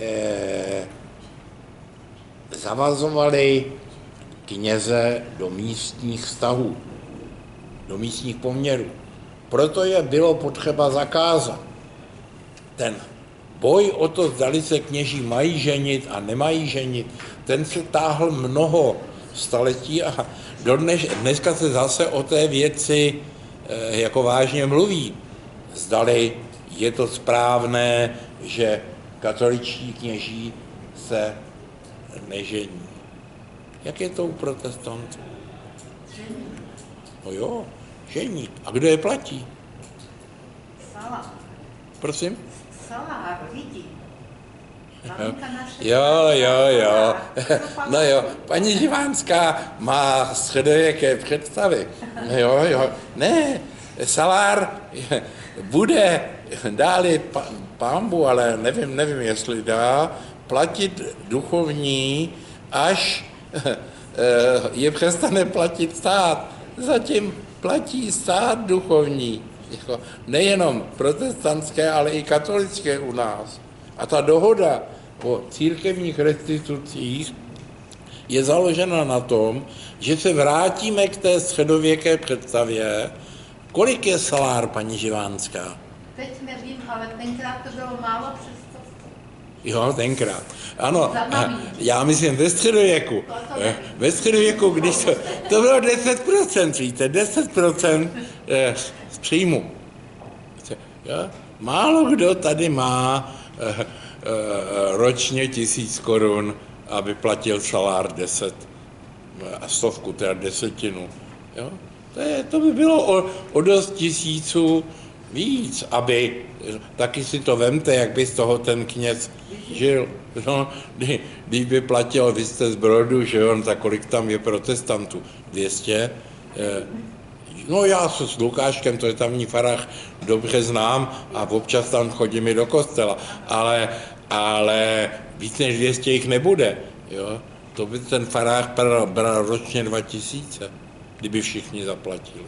zavazovaly kněze do místních vztahů, do místních poměrů. Proto je bylo potřeba zakázat. Ten boj o to, zdali se kněží mají ženit a nemají ženit, ten se táhl mnoho staletí a dneska se zase o té věci jako vážně mluví. Zdali je to správné, že katoličtí kněží se nežení. Jak je to u protestantů? Žení. No jo, žení. A kdo je platí? Salár. Prosím? Salár, lidi. Maminka naše Jo. No jo, paní Živánská má středověké představy. Jo. Ne, salár bude dáli pambu, ale nevím, jestli dá, platit duchovní, až je přestane platit stát. Zatím platí stát duchovní. Nejenom protestantské, ale i katolické u nás. A ta dohoda o církevních restitucích je založena na tom, že se vrátíme k té středověké představě. Kolik je salár, paní Živánská? Teď nevím, ale tenkrát to bylo málo přes 100. Jo, tenkrát. Ano, já myslím ve středověku. Ve středověku, když to bylo 10%, víte, 10% z příjmu. Jo? Málo kdo tady má ročně 1000 korun, aby platil salár 10 a 100, teda 10. Jo? To by bylo o dost tisíců víc, aby, taky si to vemte, jak by z toho ten kněz žil. No, když by platil, vy jste z Brodu, že on, tak kolik tam je protestantů? 200? No já se s Lukáškem, to je tamní farách, dobře znám a občas tam chodím i do kostela, ale víc než 200 jich nebude. Jo? To by ten farách bral ročně 2000, kdyby všichni zaplatili.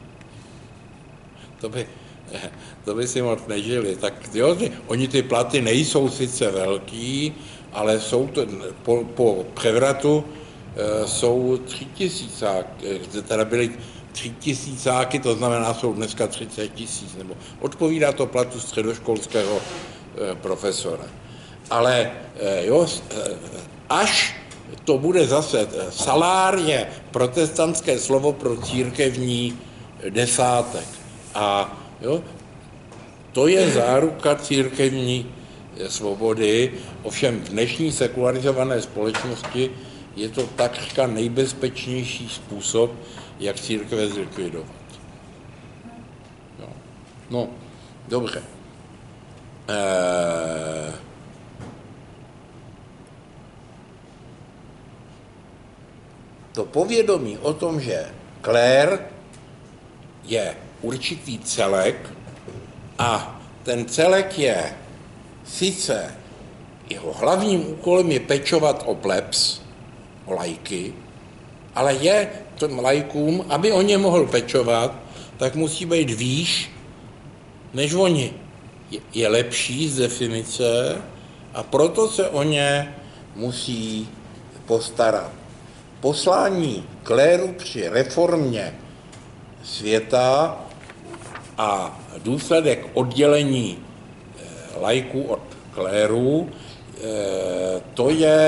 To by si moc nežili. Tak jo, oni ty platy nejsou sice velký, ale jsou to, po převratu jsou 3000, teda byly 3000, to znamená, jsou dneska 30 000, nebo odpovídá to platu středoškolského profesora. Ale jo, až to bude zase, salár je protestantské slovo pro církevní desátek. A jo, to je záruka církevní svobody, ovšem v dnešní sekularizované společnosti je to takřka nejbezpečnější způsob, jak církve zlikvidovat. No, dobře. To povědomí o tom, že klér je určitý celek a ten celek je sice jeho hlavním úkolem je pečovat o plebs, o laiky, ale je těm laikům, aby o ně mohl pečovat, tak musí být výš než oni. Je lepší z definice a proto se o ně musí postarat. Poslání kléru při reformě světa a důsledek oddělení laiků od kléru,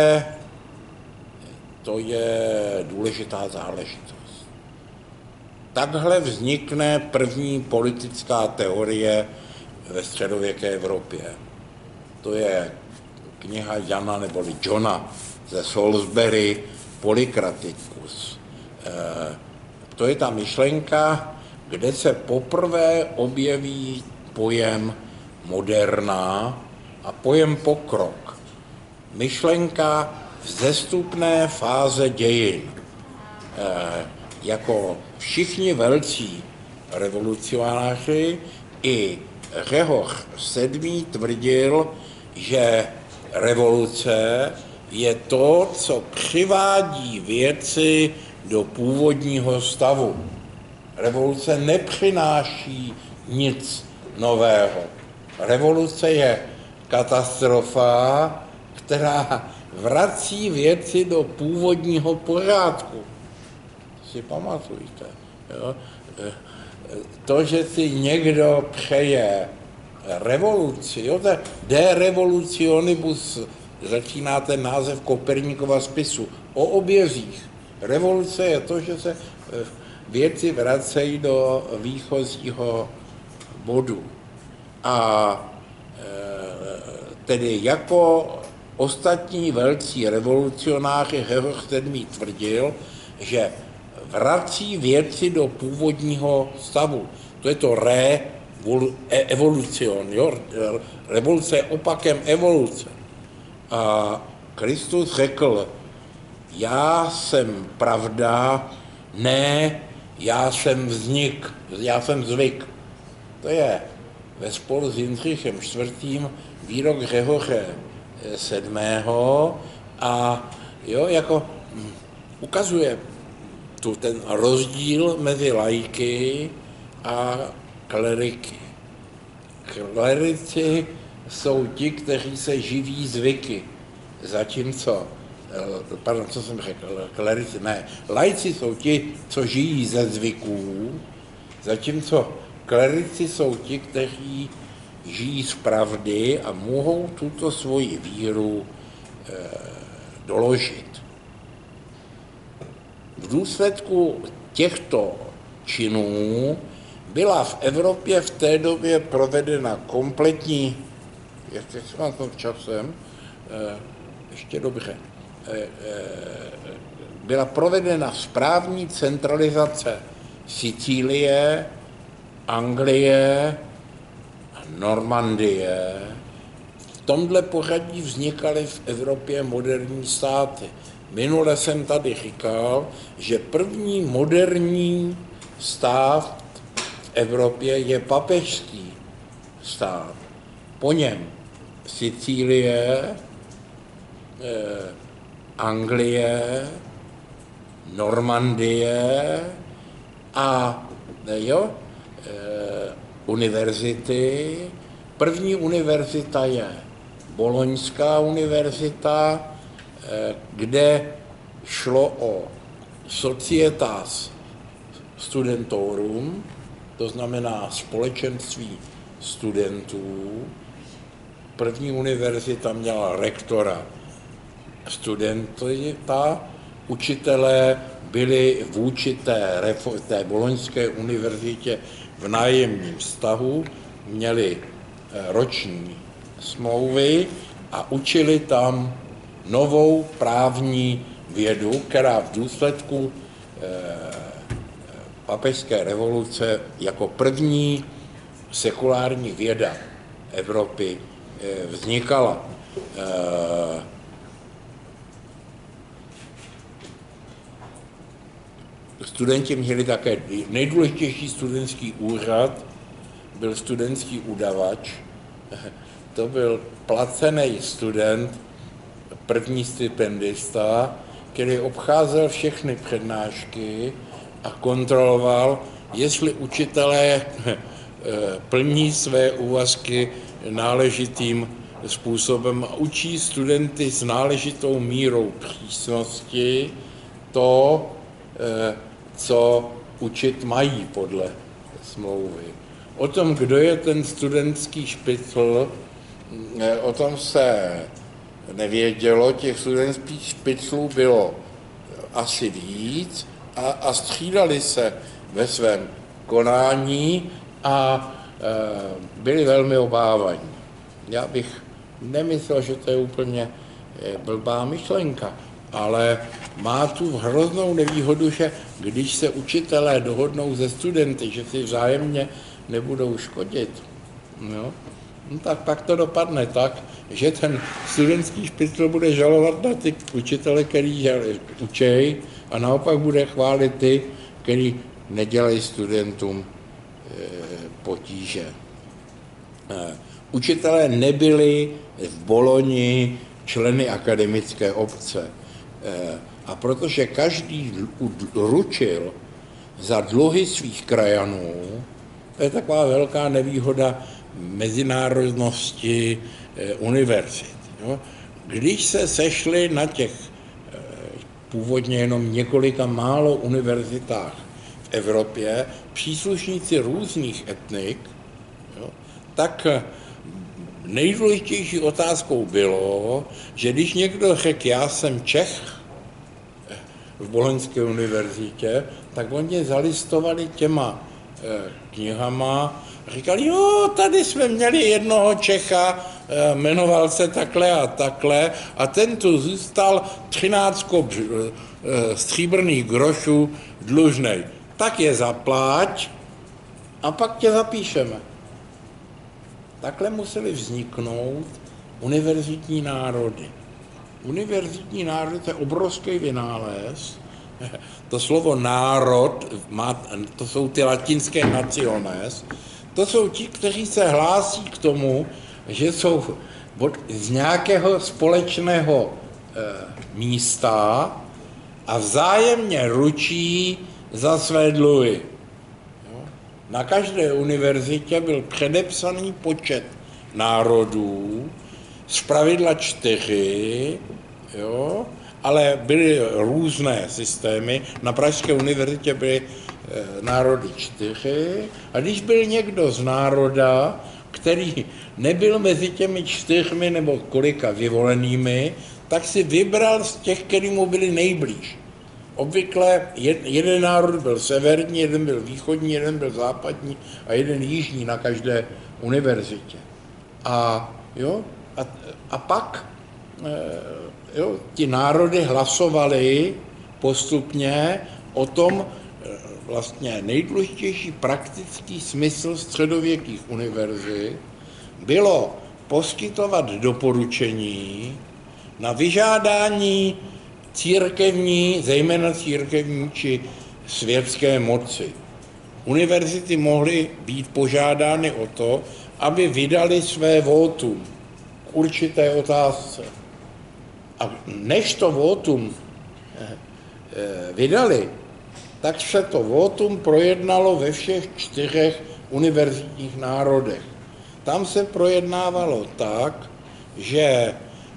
to je důležitá záležitost. takhle vznikne první politická teorie ve středověké Evropě. To je kniha Jana neboli Johna ze Salisbury, Polykraticus. To je ta myšlenka, kde se poprvé objeví pojem moderna a pojem pokrok. Myšlenka vzestupné fáze dějin. Jako všichni velcí revolucionáři i Řehoř VII. Tvrdil, že revoluce je to, co přivádí věci do původního stavu. Revoluce nepřináší nic nového. Revoluce je katastrofa, která vrací věci do původního pořádku. Si pamatujte. Jo? To, že si někdo přeje revoluci, jo, to je de revolutionibus, začíná ten název Koperníkova spisu, o obězích. Revoluce je to, že se věci vracejí do výchozího bodu. A tedy jako ostatní velcí revolucionáři Řehoř VII. Tvrdil, že vrací věci do původního stavu. To je to evolucion. Jo? Revoluce je opakem evoluce. A Kristus řekl, já jsem pravda, ne, já jsem vznik, já jsem zvyk. To je ve spolu s Jindřichem IV. Výrok Řehoře VII. A jo, jako ukazuje tu ten rozdíl mezi laiky a kleriky. Klerici jsou ti, kteří se živí zvyky, zatímco, pardon, co jsem řekl, klerici, ne, laici jsou ti, co žijí ze zvyků, zatímco klerici jsou ti, kteří žijí z pravdy a mohou tuto svoji víru doložit. V důsledku těchto činů byla v Evropě v té době provedena kompletní, ještě mám to časem, ještě dobře, byla provedena správní centralizace Sicílie, Anglie a Normandie. V tomhle pořadí vznikaly v Evropě moderní státy. Minule jsem tady říkal, že první moderní stát v Evropě je papežský stát. Po něm Sicílie, Anglie, Normandie a univerzity. První univerzita je Boloňská univerzita, kde šlo o societas studentorum, to znamená společenství studentů. První univerzita měla rektora studenta, učitelé byli vůči té Boloňské univerzitě v nájemním vztahu, měli roční smlouvy a učili tam novou právní vědu, která v důsledku papežské revoluce jako první sekulární věda Evropy vznikala. Studenti měli také nejdůležitější studentský úřad, byl studentský udavač. To byl placený student, první stipendista, který obcházel všechny přednášky a kontroloval, jestli učitelé plní své úvazky náležitým způsobem a učí studenty s náležitou mírou přísnosti to, co učit mají podle smlouvy. O tom, kdo je ten studentský špicl, o tom se nevědělo, těch studentských špiclů bylo asi víc a střídali se ve svém konání a byli velmi obávaní. Já bych nemyslel, že to je úplně blbá myšlenka, ale má tu hroznou nevýhodu, že když se učitelé dohodnou se studenty, že si vzájemně nebudou škodit, no tak pak to dopadne tak, že ten studentský špicl bude žalovat na ty učitele, který učej, a naopak bude chválit ty, který nedělají studentům potíže. Učitelé nebyli v Boloni členy akademické obce. A protože každý ručil za dluhy svých krajanů, to je taková velká nevýhoda mezinárodnosti univerzit. Jo? Když se sešli na těch původně jenom několika málo univerzitách v Evropě příslušníci různých etnik, jo, tak nejdůležitější otázkou bylo, že když někdo řekl, já jsem Čech v Boloňské univerzitě, tak oni zalistovali těma knihama, říkali, jo, tady jsme měli jednoho Čecha, jmenoval se takhle a takhle, a ten tu zůstal 13 stříbrných grošů dlužnej. Tak je zaplať a pak tě zapíšeme. Takhle museli vzniknout univerzitní národy. Univerzitní národ je obrovský vynález. To slovo národ, to jsou ty latinské naciones, to jsou ti, kteří se hlásí k tomu, že jsou z nějakého společného místa a vzájemně ručí za své dluhy. Na každé univerzitě byl předepsaný počet národů, zpravidla 4, jo, ale byly různé systémy. Na Pražské univerzitě byly národy 4 a když byl někdo z národa, který nebyl mezi těmi 4 nebo kolika vyvolenými, tak si vybral z těch, který mu byli nejblíž. Obvykle jeden národ byl severní, jeden byl východní, jeden byl západní a jeden jižní na každé univerzitě. A pak ti národy hlasovali postupně o tom, vlastně nejdůležitější praktický smysl středověkých univerzit bylo poskytovat doporučení na vyžádání církevní, zejména církevní či světské moci. Univerzity mohly být požádány o to, aby vydali své votum k určité otázce. A než to votum vydali, tak se to votum projednalo ve všech 4 univerzitních národech. Tam se projednávalo tak, že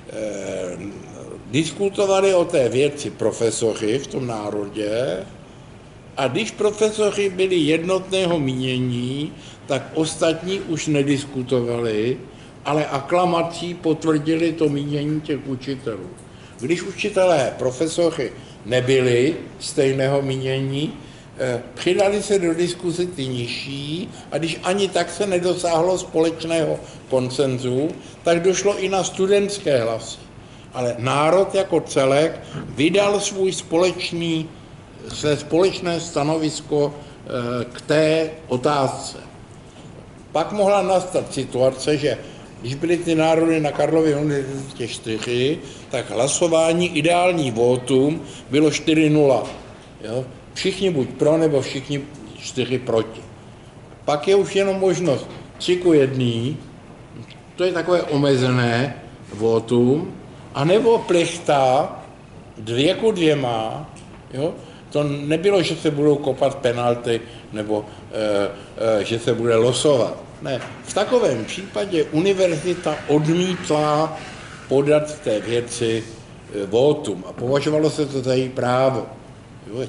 diskutovali o té věci profesoři v tom národě a když profesoři byli jednotného mínění, tak ostatní už nediskutovali, ale aklamací potvrdili to mínění těch učitelů. Když učitelé, profesoři nebyli stejného mínění, přidali se do diskuze ty nižší a když ani tak se nedosáhlo společného konsenzu, tak došlo i na studentské hlasy. Ale národ jako celek vydal své společné stanovisko k té otázce. Pak mohla nastat situace, že když byly ty národy na Karlově univerzitě 4, tak hlasování ideální votum bylo 4-0. Jo? Všichni buď pro, nebo všichni 4 proti. Pak je už jenom možnost 3:1, to je takové omezené votum, anebo plechta 2:2, jo? To nebylo, že se budou kopat penalty, nebo že se bude losovat. Ne, v takovém případě univerzita odmítla podat v té věci votum a považovalo se to za její právo. Jo?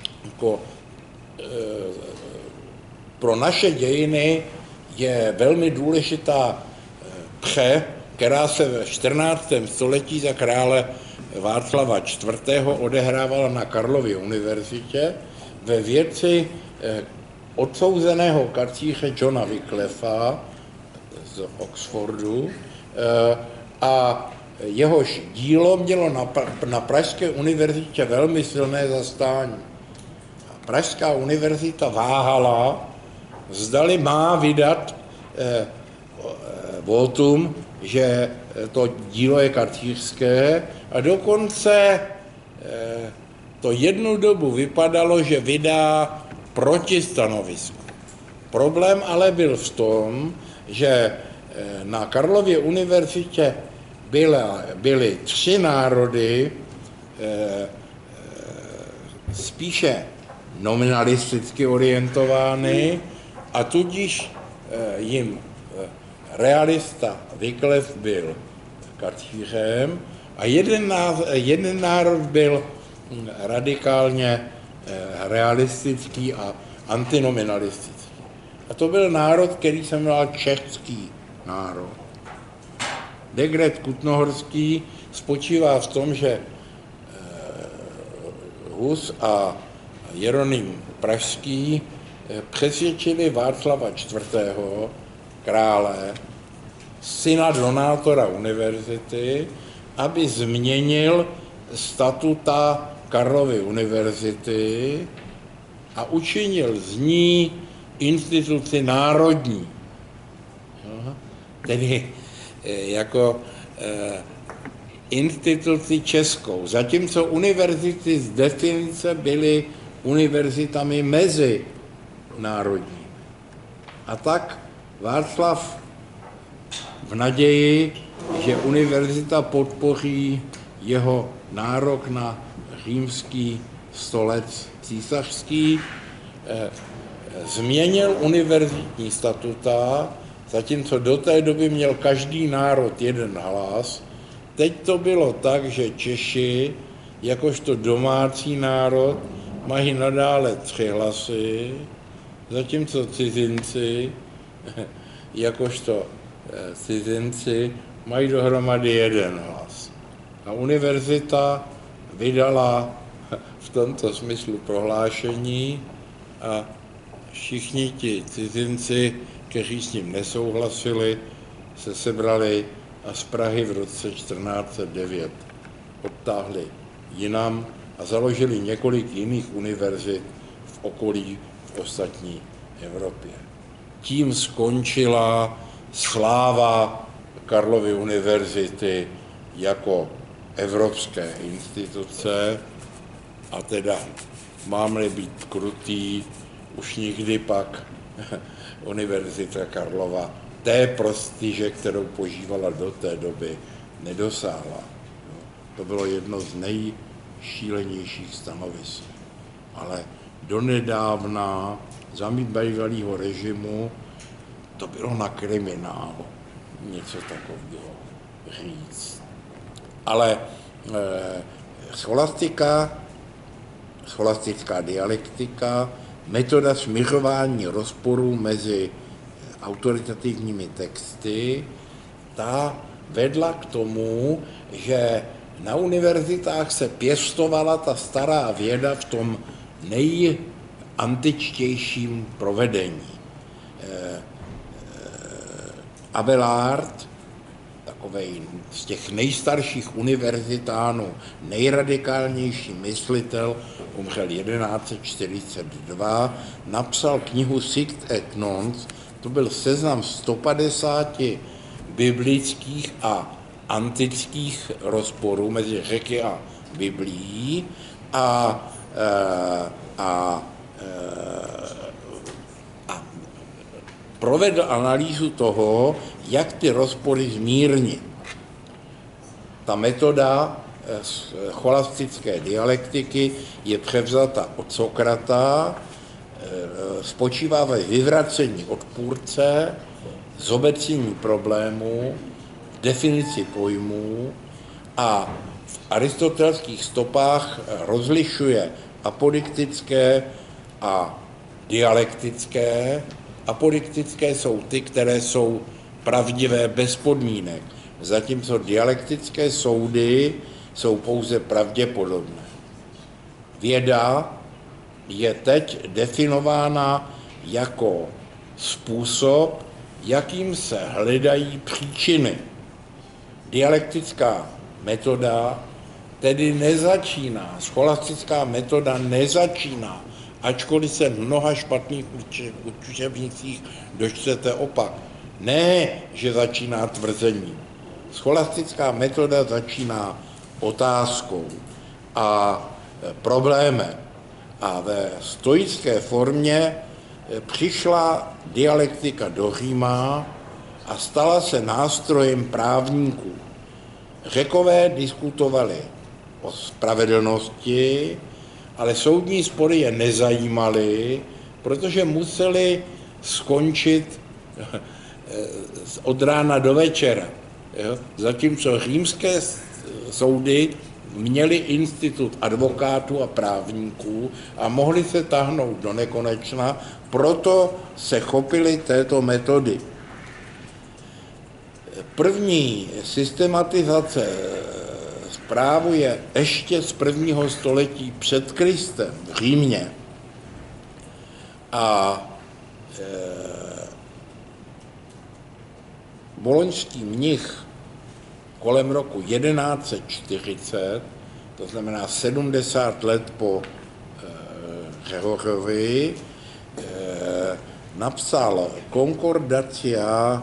Pro naše dějiny je velmi důležitá pře, která se ve 14. století za krále Václava IV. Odehrávala na Karlově univerzitě ve věci odsouzeného kacíře Johna Wycliffa z Oxfordu a jehož dílo mělo na Pražské univerzitě velmi silné zastání. Pražská univerzita váhala, zdali má vydat votum, že to dílo je kacířské, a dokonce to jednu dobu vypadalo, že vydá protistanovisko. Problém ale byl v tom, že na Karlově univerzitě byly 3 národy spíše nominalisticky orientovány a tudíž jim realista Wyclif byl kacířem a jeden národ byl radikálně realistický a antinominalistický. A to byl národ, který se jmenoval češský národ. Dekret Kutnohorský spočívá v tom, že Hus a Jeroným Pražský přesvědčili Václava IV., krále, syna donátora univerzity, aby změnil statuta Karlovy univerzity a učinil z ní instituci národní. Tedy jako instituci českou. Zatímco univerzity z definice byly univerzitami mezinárodní. A tak Václav v naději, že univerzita podpoří jeho nárok na římský stolec císařský, změnil univerzitní statuta, zatímco do té doby měl každý národ jeden hlas. Teď to bylo tak, že Češi, jakožto domácí národ, mají nadále 3 hlasy, zatímco cizinci, jakožto cizinci, mají dohromady 1 hlas. A univerzita vydala v tomto smyslu prohlášení a všichni ti cizinci, kteří s ním nesouhlasili, se sebrali a z Prahy v roce 1409 odtáhli jinam a založili několik jiných univerzit v okolí v ostatní Evropě. Tím skončila sláva Karlovy univerzity jako evropské instituce a teda mám-li být krutý, už nikdy pak Univerzita Karlova té prestiže, kterou požívala do té doby, nedosáhla. To bylo jedno z nejšílenějších stanovisek. Ale donedávna za bývalého režimu to bylo na kriminál něco takového říct. Ale scholastická dialektika, metoda směřování rozporů mezi autoritativními texty, ta vedla k tomu, že na univerzitách se pěstovala ta stará věda v tom nejantičtějším provedení. Abelard, takovej z těch nejstarších univerzitánů, nejradikálnější myslitel, umřel 1142, napsal knihu Sict et Nons, to byl seznam 150 biblických a antických rozporů mezi Řeky a Biblií a provedl analýzu toho, jak ty rozpory zmírnit. Ta metoda scholastické dialektiky je převzata od Sokrata, spočívá ve vyvracení odpůrce, zobecnění problémů, definici pojmů a v aristotelských stopách rozlišuje apodiktické a dialektické. Apodiktické jsou ty, které jsou pravdivé bez podmínek, zatímco dialektické soudy jsou pouze pravděpodobné. Věda je teď definována jako způsob, jakým se hledají příčiny. Dialektická metoda tedy nezačíná, scholastická metoda nezačíná, ačkoliv se v mnoha špatných učebnicích dočtete opak. Ne, že začíná tvrzením. Scholastická metoda začíná otázkou a problémem. A ve stoické formě přišla dialektika do Říma a stala se nástrojem právníků. Řekové diskutovali o spravedlnosti, ale soudní spory je nezajímaly, protože museli skončit od rána do večera. Jo? Zatímco římské soudy měli institut advokátů a právníků a mohli se táhnout do nekonečna, proto se chopili této metody. První systematizace právu je ještě z 1. století před Kristem v Římě. A boloňský mnich kolem roku 1140, to znamená 70 let po Řehorovi, napsal Concordatia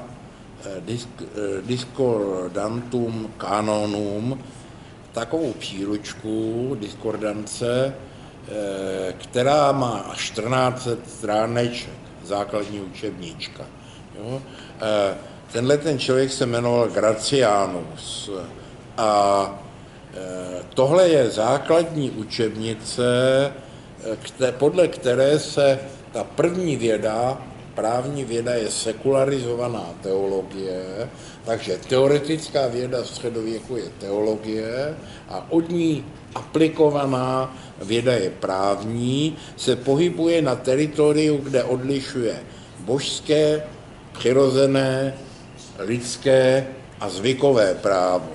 Discordantum Canonum, takovou příručku diskordance, která má 14 stráneček, základní učebnička. Jo? Tenhle ten člověk se jmenoval Gratianus a tohle je základní učebnice, podle které se ta první věda, právní věda je sekularizovaná teologie, takže teoretická věda v středověku je teologie a od ní aplikovaná věda je právní, se pohybuje na teritoriu, kde odlišuje božské, přirozené, lidské a zvykové právo.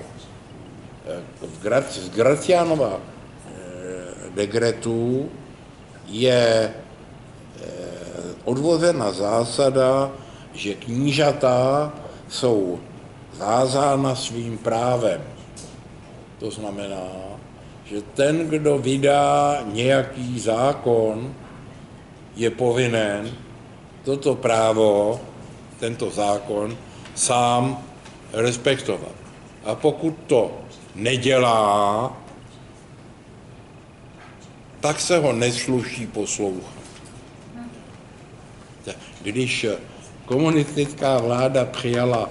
Z Gratianova dekretů je odvozena zásada, že knížata jsou vázána svým právem. To znamená, že ten, kdo vydá nějaký zákon, je povinen toto právo, tento zákon, sám respektovat. A pokud to nedělá, tak se ho nesluší poslouchat. Když komunistická vláda přijala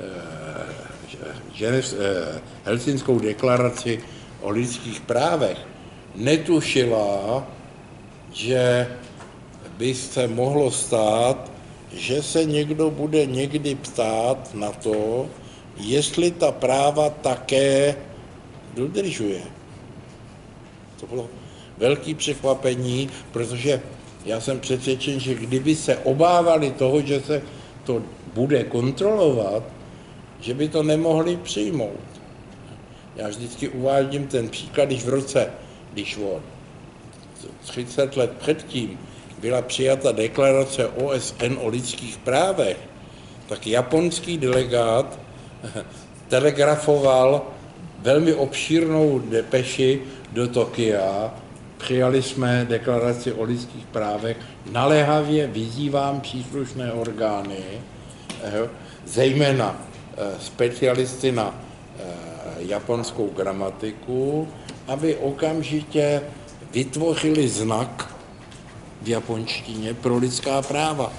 Helsinskou deklaraci o lidských právech, netušila, že by se mohlo stát, že se někdo bude někdy ptát na to, jestli ta práva také dodržuje. To bylo velké překvapení, protože já jsem přesvědčen, že kdyby se obávali toho, že se to bude kontrolovat, že by to nemohli přijmout. Já vždycky uvádím ten příklad, když o 30 let předtím byla přijata deklarace OSN o lidských právech, tak japonský delegát telegrafoval velmi obšírnou depeši do Tokia. Přijali jsme deklaraci o lidských právech, naléhavě vyzývám příslušné orgány, zejména specialisty na japonskou gramatiku, aby okamžitě vytvořili znak v japonštině pro lidská práva.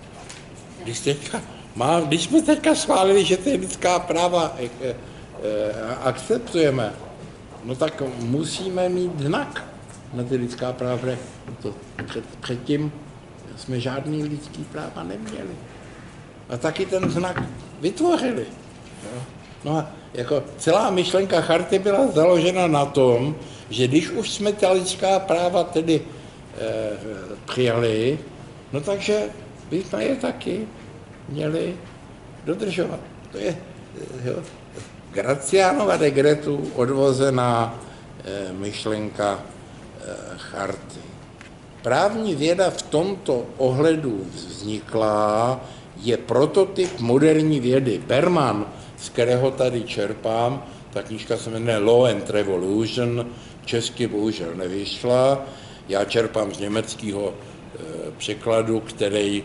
Když jsme teďka schválili, že ty lidská práva akceptujeme, no tak musíme mít znak na ty lidská práva. Předtím jsme žádný lidský práva neměli. A taky ten znak vytvořili. No a jako celá myšlenka charty byla založena na tom, že když už jsme ta lidská práva tedy přijali, no takže bychom je taky měli dodržovat. To je Gratianova dekretu odvozená myšlenka charty. Právní věda v tomto ohledu vzniklá, je prototyp moderní vědy. Berman, z kterého tady čerpám, ta knížka se jmenuje Law and Revolution, česky bohužel nevyšla. Já čerpám z německého překladu, který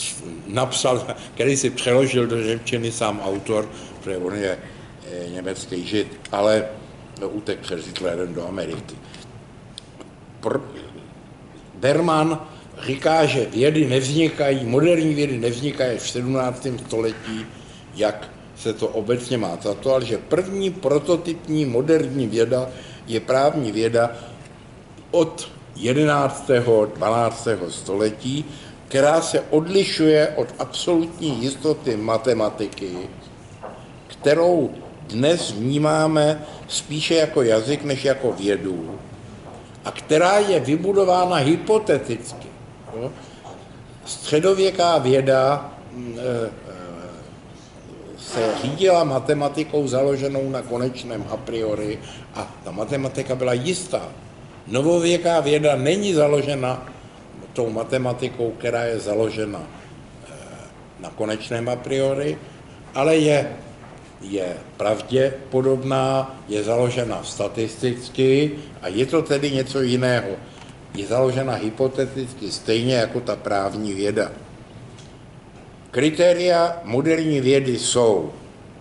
si přeložil do řečtiny sám autor, protože on je německý žid, ale utek před Hitlerem do Ameriky. Berman říká, že vědy nevznikají, moderní vědy nevznikají v 17. století, jak se to obecně má za to, ale že první prototypní moderní věda je právní věda od 11. 12. století, která se odlišuje od absolutní jistoty matematiky, kterou dnes vnímáme spíše jako jazyk než jako vědu, a která je vybudována hypoteticky. Středověká věda se řídila matematikou založenou na konečném a priori a ta matematika byla jistá. Novověká věda není založena tou matematikou, která je založena na konečném a priori, ale je pravděpodobná, je založena statisticky a je to tedy něco jiného. Je založena hypoteticky stejně jako ta právní věda. Kritéria moderní vědy jsou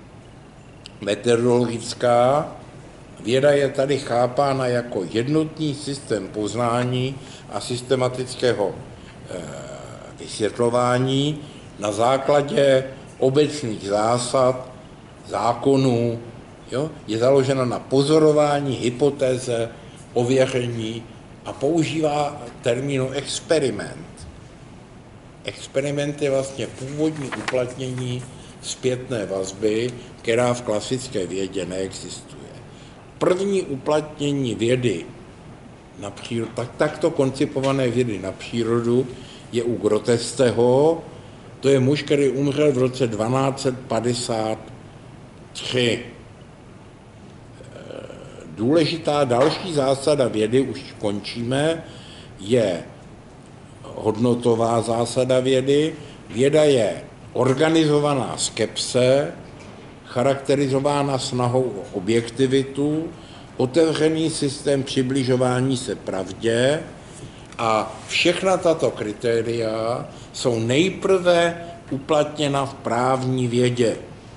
metodologická. Věda je tady chápána jako jednotný systém poznání a systematického vysvětlování na základě obecných zásad, zákonů, jo? Je založena na pozorování, hypotéze, ověření a používá termínu experiment. Experiment je vlastně původní uplatnění zpětné vazby, která v klasické vědě neexistuje. První uplatnění vědy na přírodu, takto koncipované vědy na přírodu je u Grotesteho, to je muž, který umřel v roce 1253. Důležitá další zásada vědy, už končíme, je hodnotová zásada vědy. Věda je organizovaná skepse, charakterizována snahou o objektivitu, otevřený systém přibližování se pravdě a všechna tato kritéria jsou nejprve uplatněna v právní vědě.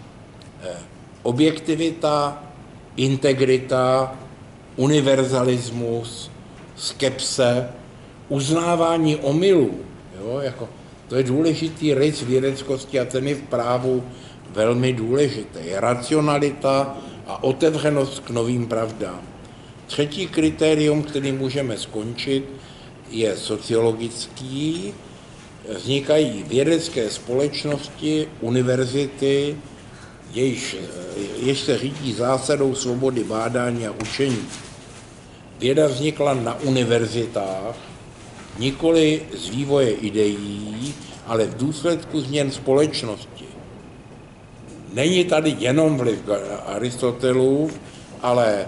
Objektivita, integrita, univerzalismus, skepse, uznávání omylů. Jo, jako, to je důležitý rys vědeckosti a ten je v právu velmi důležitý. Racionalita a otevřenost k novým pravdám. Třetí kritérium, který můžeme skončit, je sociologický. Vznikají vědecké společnosti, univerzity, jež se řídí zásadou svobody bádání a učení. Věda vznikla na univerzitách, nikoli z vývoje ideí, ale v důsledku změn společnosti. Není tady jenom vliv Aristotelův, ale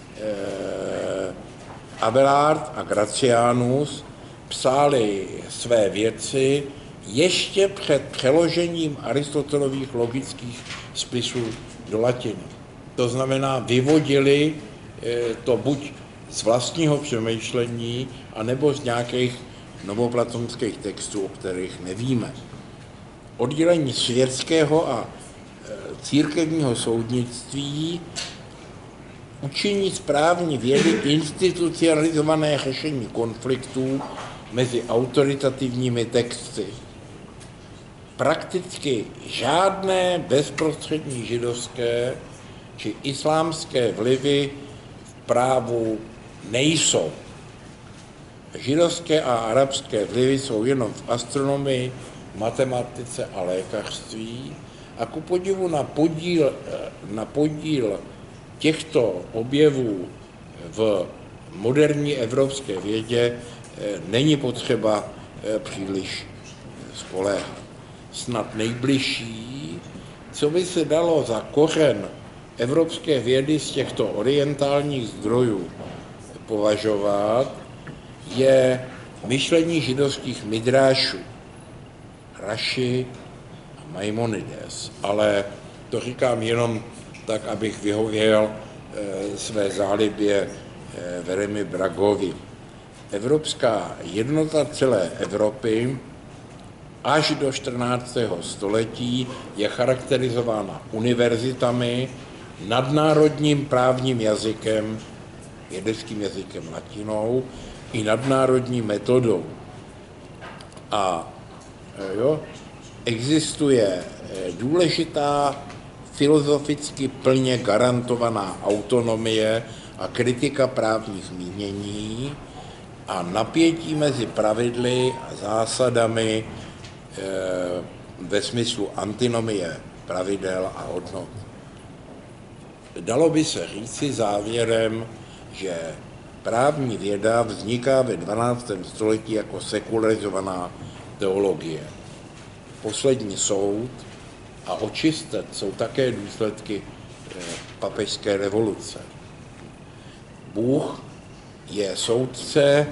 Abelard a Gratianus psali své věci ještě před přeložením Aristotelových logických spisů do latiny. To znamená, vyvodili to buď z vlastního přemýšlení, anebo z nějakých novoplatonských textů, o kterých nevíme. Oddělení světského a církevního soudnictví učiní správní vědy institucionalizované řešení konfliktů mezi autoritativními texty. Prakticky žádné bezprostřední židovské či islámské vlivy v právu nejsou. Židovské a arabské vlivy jsou jenom v astronomii, matematice a lékařství a ku podivu na podíl těchto objevů v moderní evropské vědě není potřeba příliš spoléhat. Snad nejbližší, co by se dalo za kořen evropské vědy z těchto orientálních zdrojů považovat, je myšlení židovských midrášů, Raši a Maimonides, ale to říkám jenom tak, abych vyhověl své zálibě Veremi Bragovi. Evropská jednota celé Evropy až do 14. století je charakterizována univerzitami, nadnárodním právním jazykem, vědeckým jazykem latinou i nadnárodní metodou. A existuje důležitá filozoficky plně garantovaná autonomie a kritika právních mínění a napětí mezi pravidly a zásadami ve smyslu antinomie pravidel a hodnot. Dalo by se říci závěrem, že právní věda vzniká ve 12. století jako sekularizovaná teologie. Poslední soud a očistec jsou také důsledky papežské revoluce. Bůh je soudce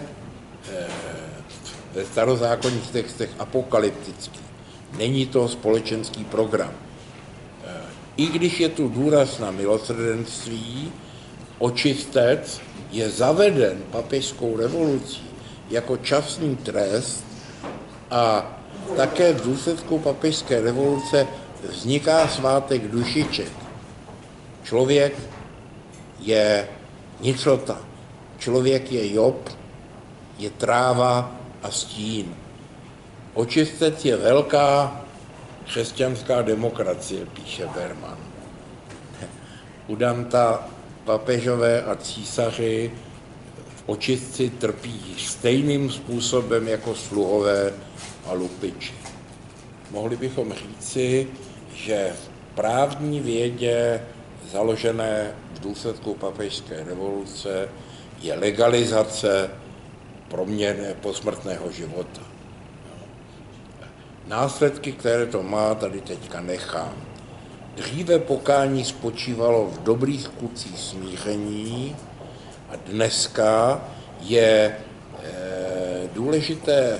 ve starozákonních textech apokalyptický. Není to společenský program. I když je tu důraz na milosrdenství, očistec je zaveden papežskou revolucí jako časný trest a také v důsledku papežské revoluce vzniká svátek dušiček. Člověk je nicota, člověk je Job, je tráva a stín. Očistec je velká křesťanská demokracie, píše Berman. U Danta papežové a císaři v očistci trpí stejným způsobem jako sluhové a lupiči. Mohli bychom říci, že v právní vědě založené v důsledku papežské revoluce je legalizace proměny posmrtného života. Následky, které to má, tady teďka nechám. Dříve pokání spočívalo v dobrých skutcích smíření a dneska je důležité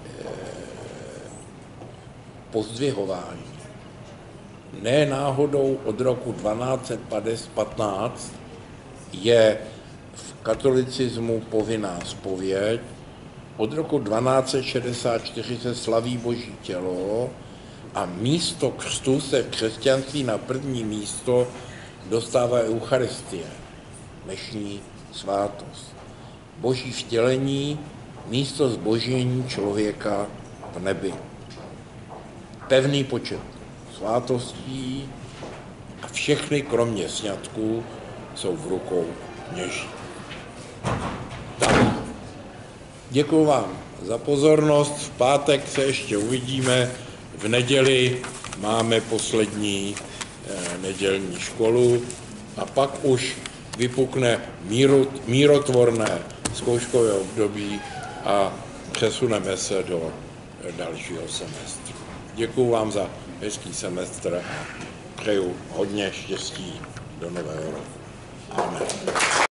pozdvihování. Ne náhodou od roku 1215 je v katolicismu povinná zpověď, od roku 1264 se slaví Boží tělo a místo křtu se v křesťanství na první místo dostává Eucharistie, dnešní svátost. Boží vtělení, místo zbožění člověka v nebi. Pevný počet svátostí a všechny, kromě sňatků, jsou v rukou kněží. Děkuji vám za pozornost. V pátek se ještě uvidíme. V neděli máme poslední nedělní školu a pak už vypukne mírotvorné zkouškové období a přesuneme se do dalšího semestru. Děkuji vám za hezký semestr a přeju hodně štěstí do nového roku. Amen.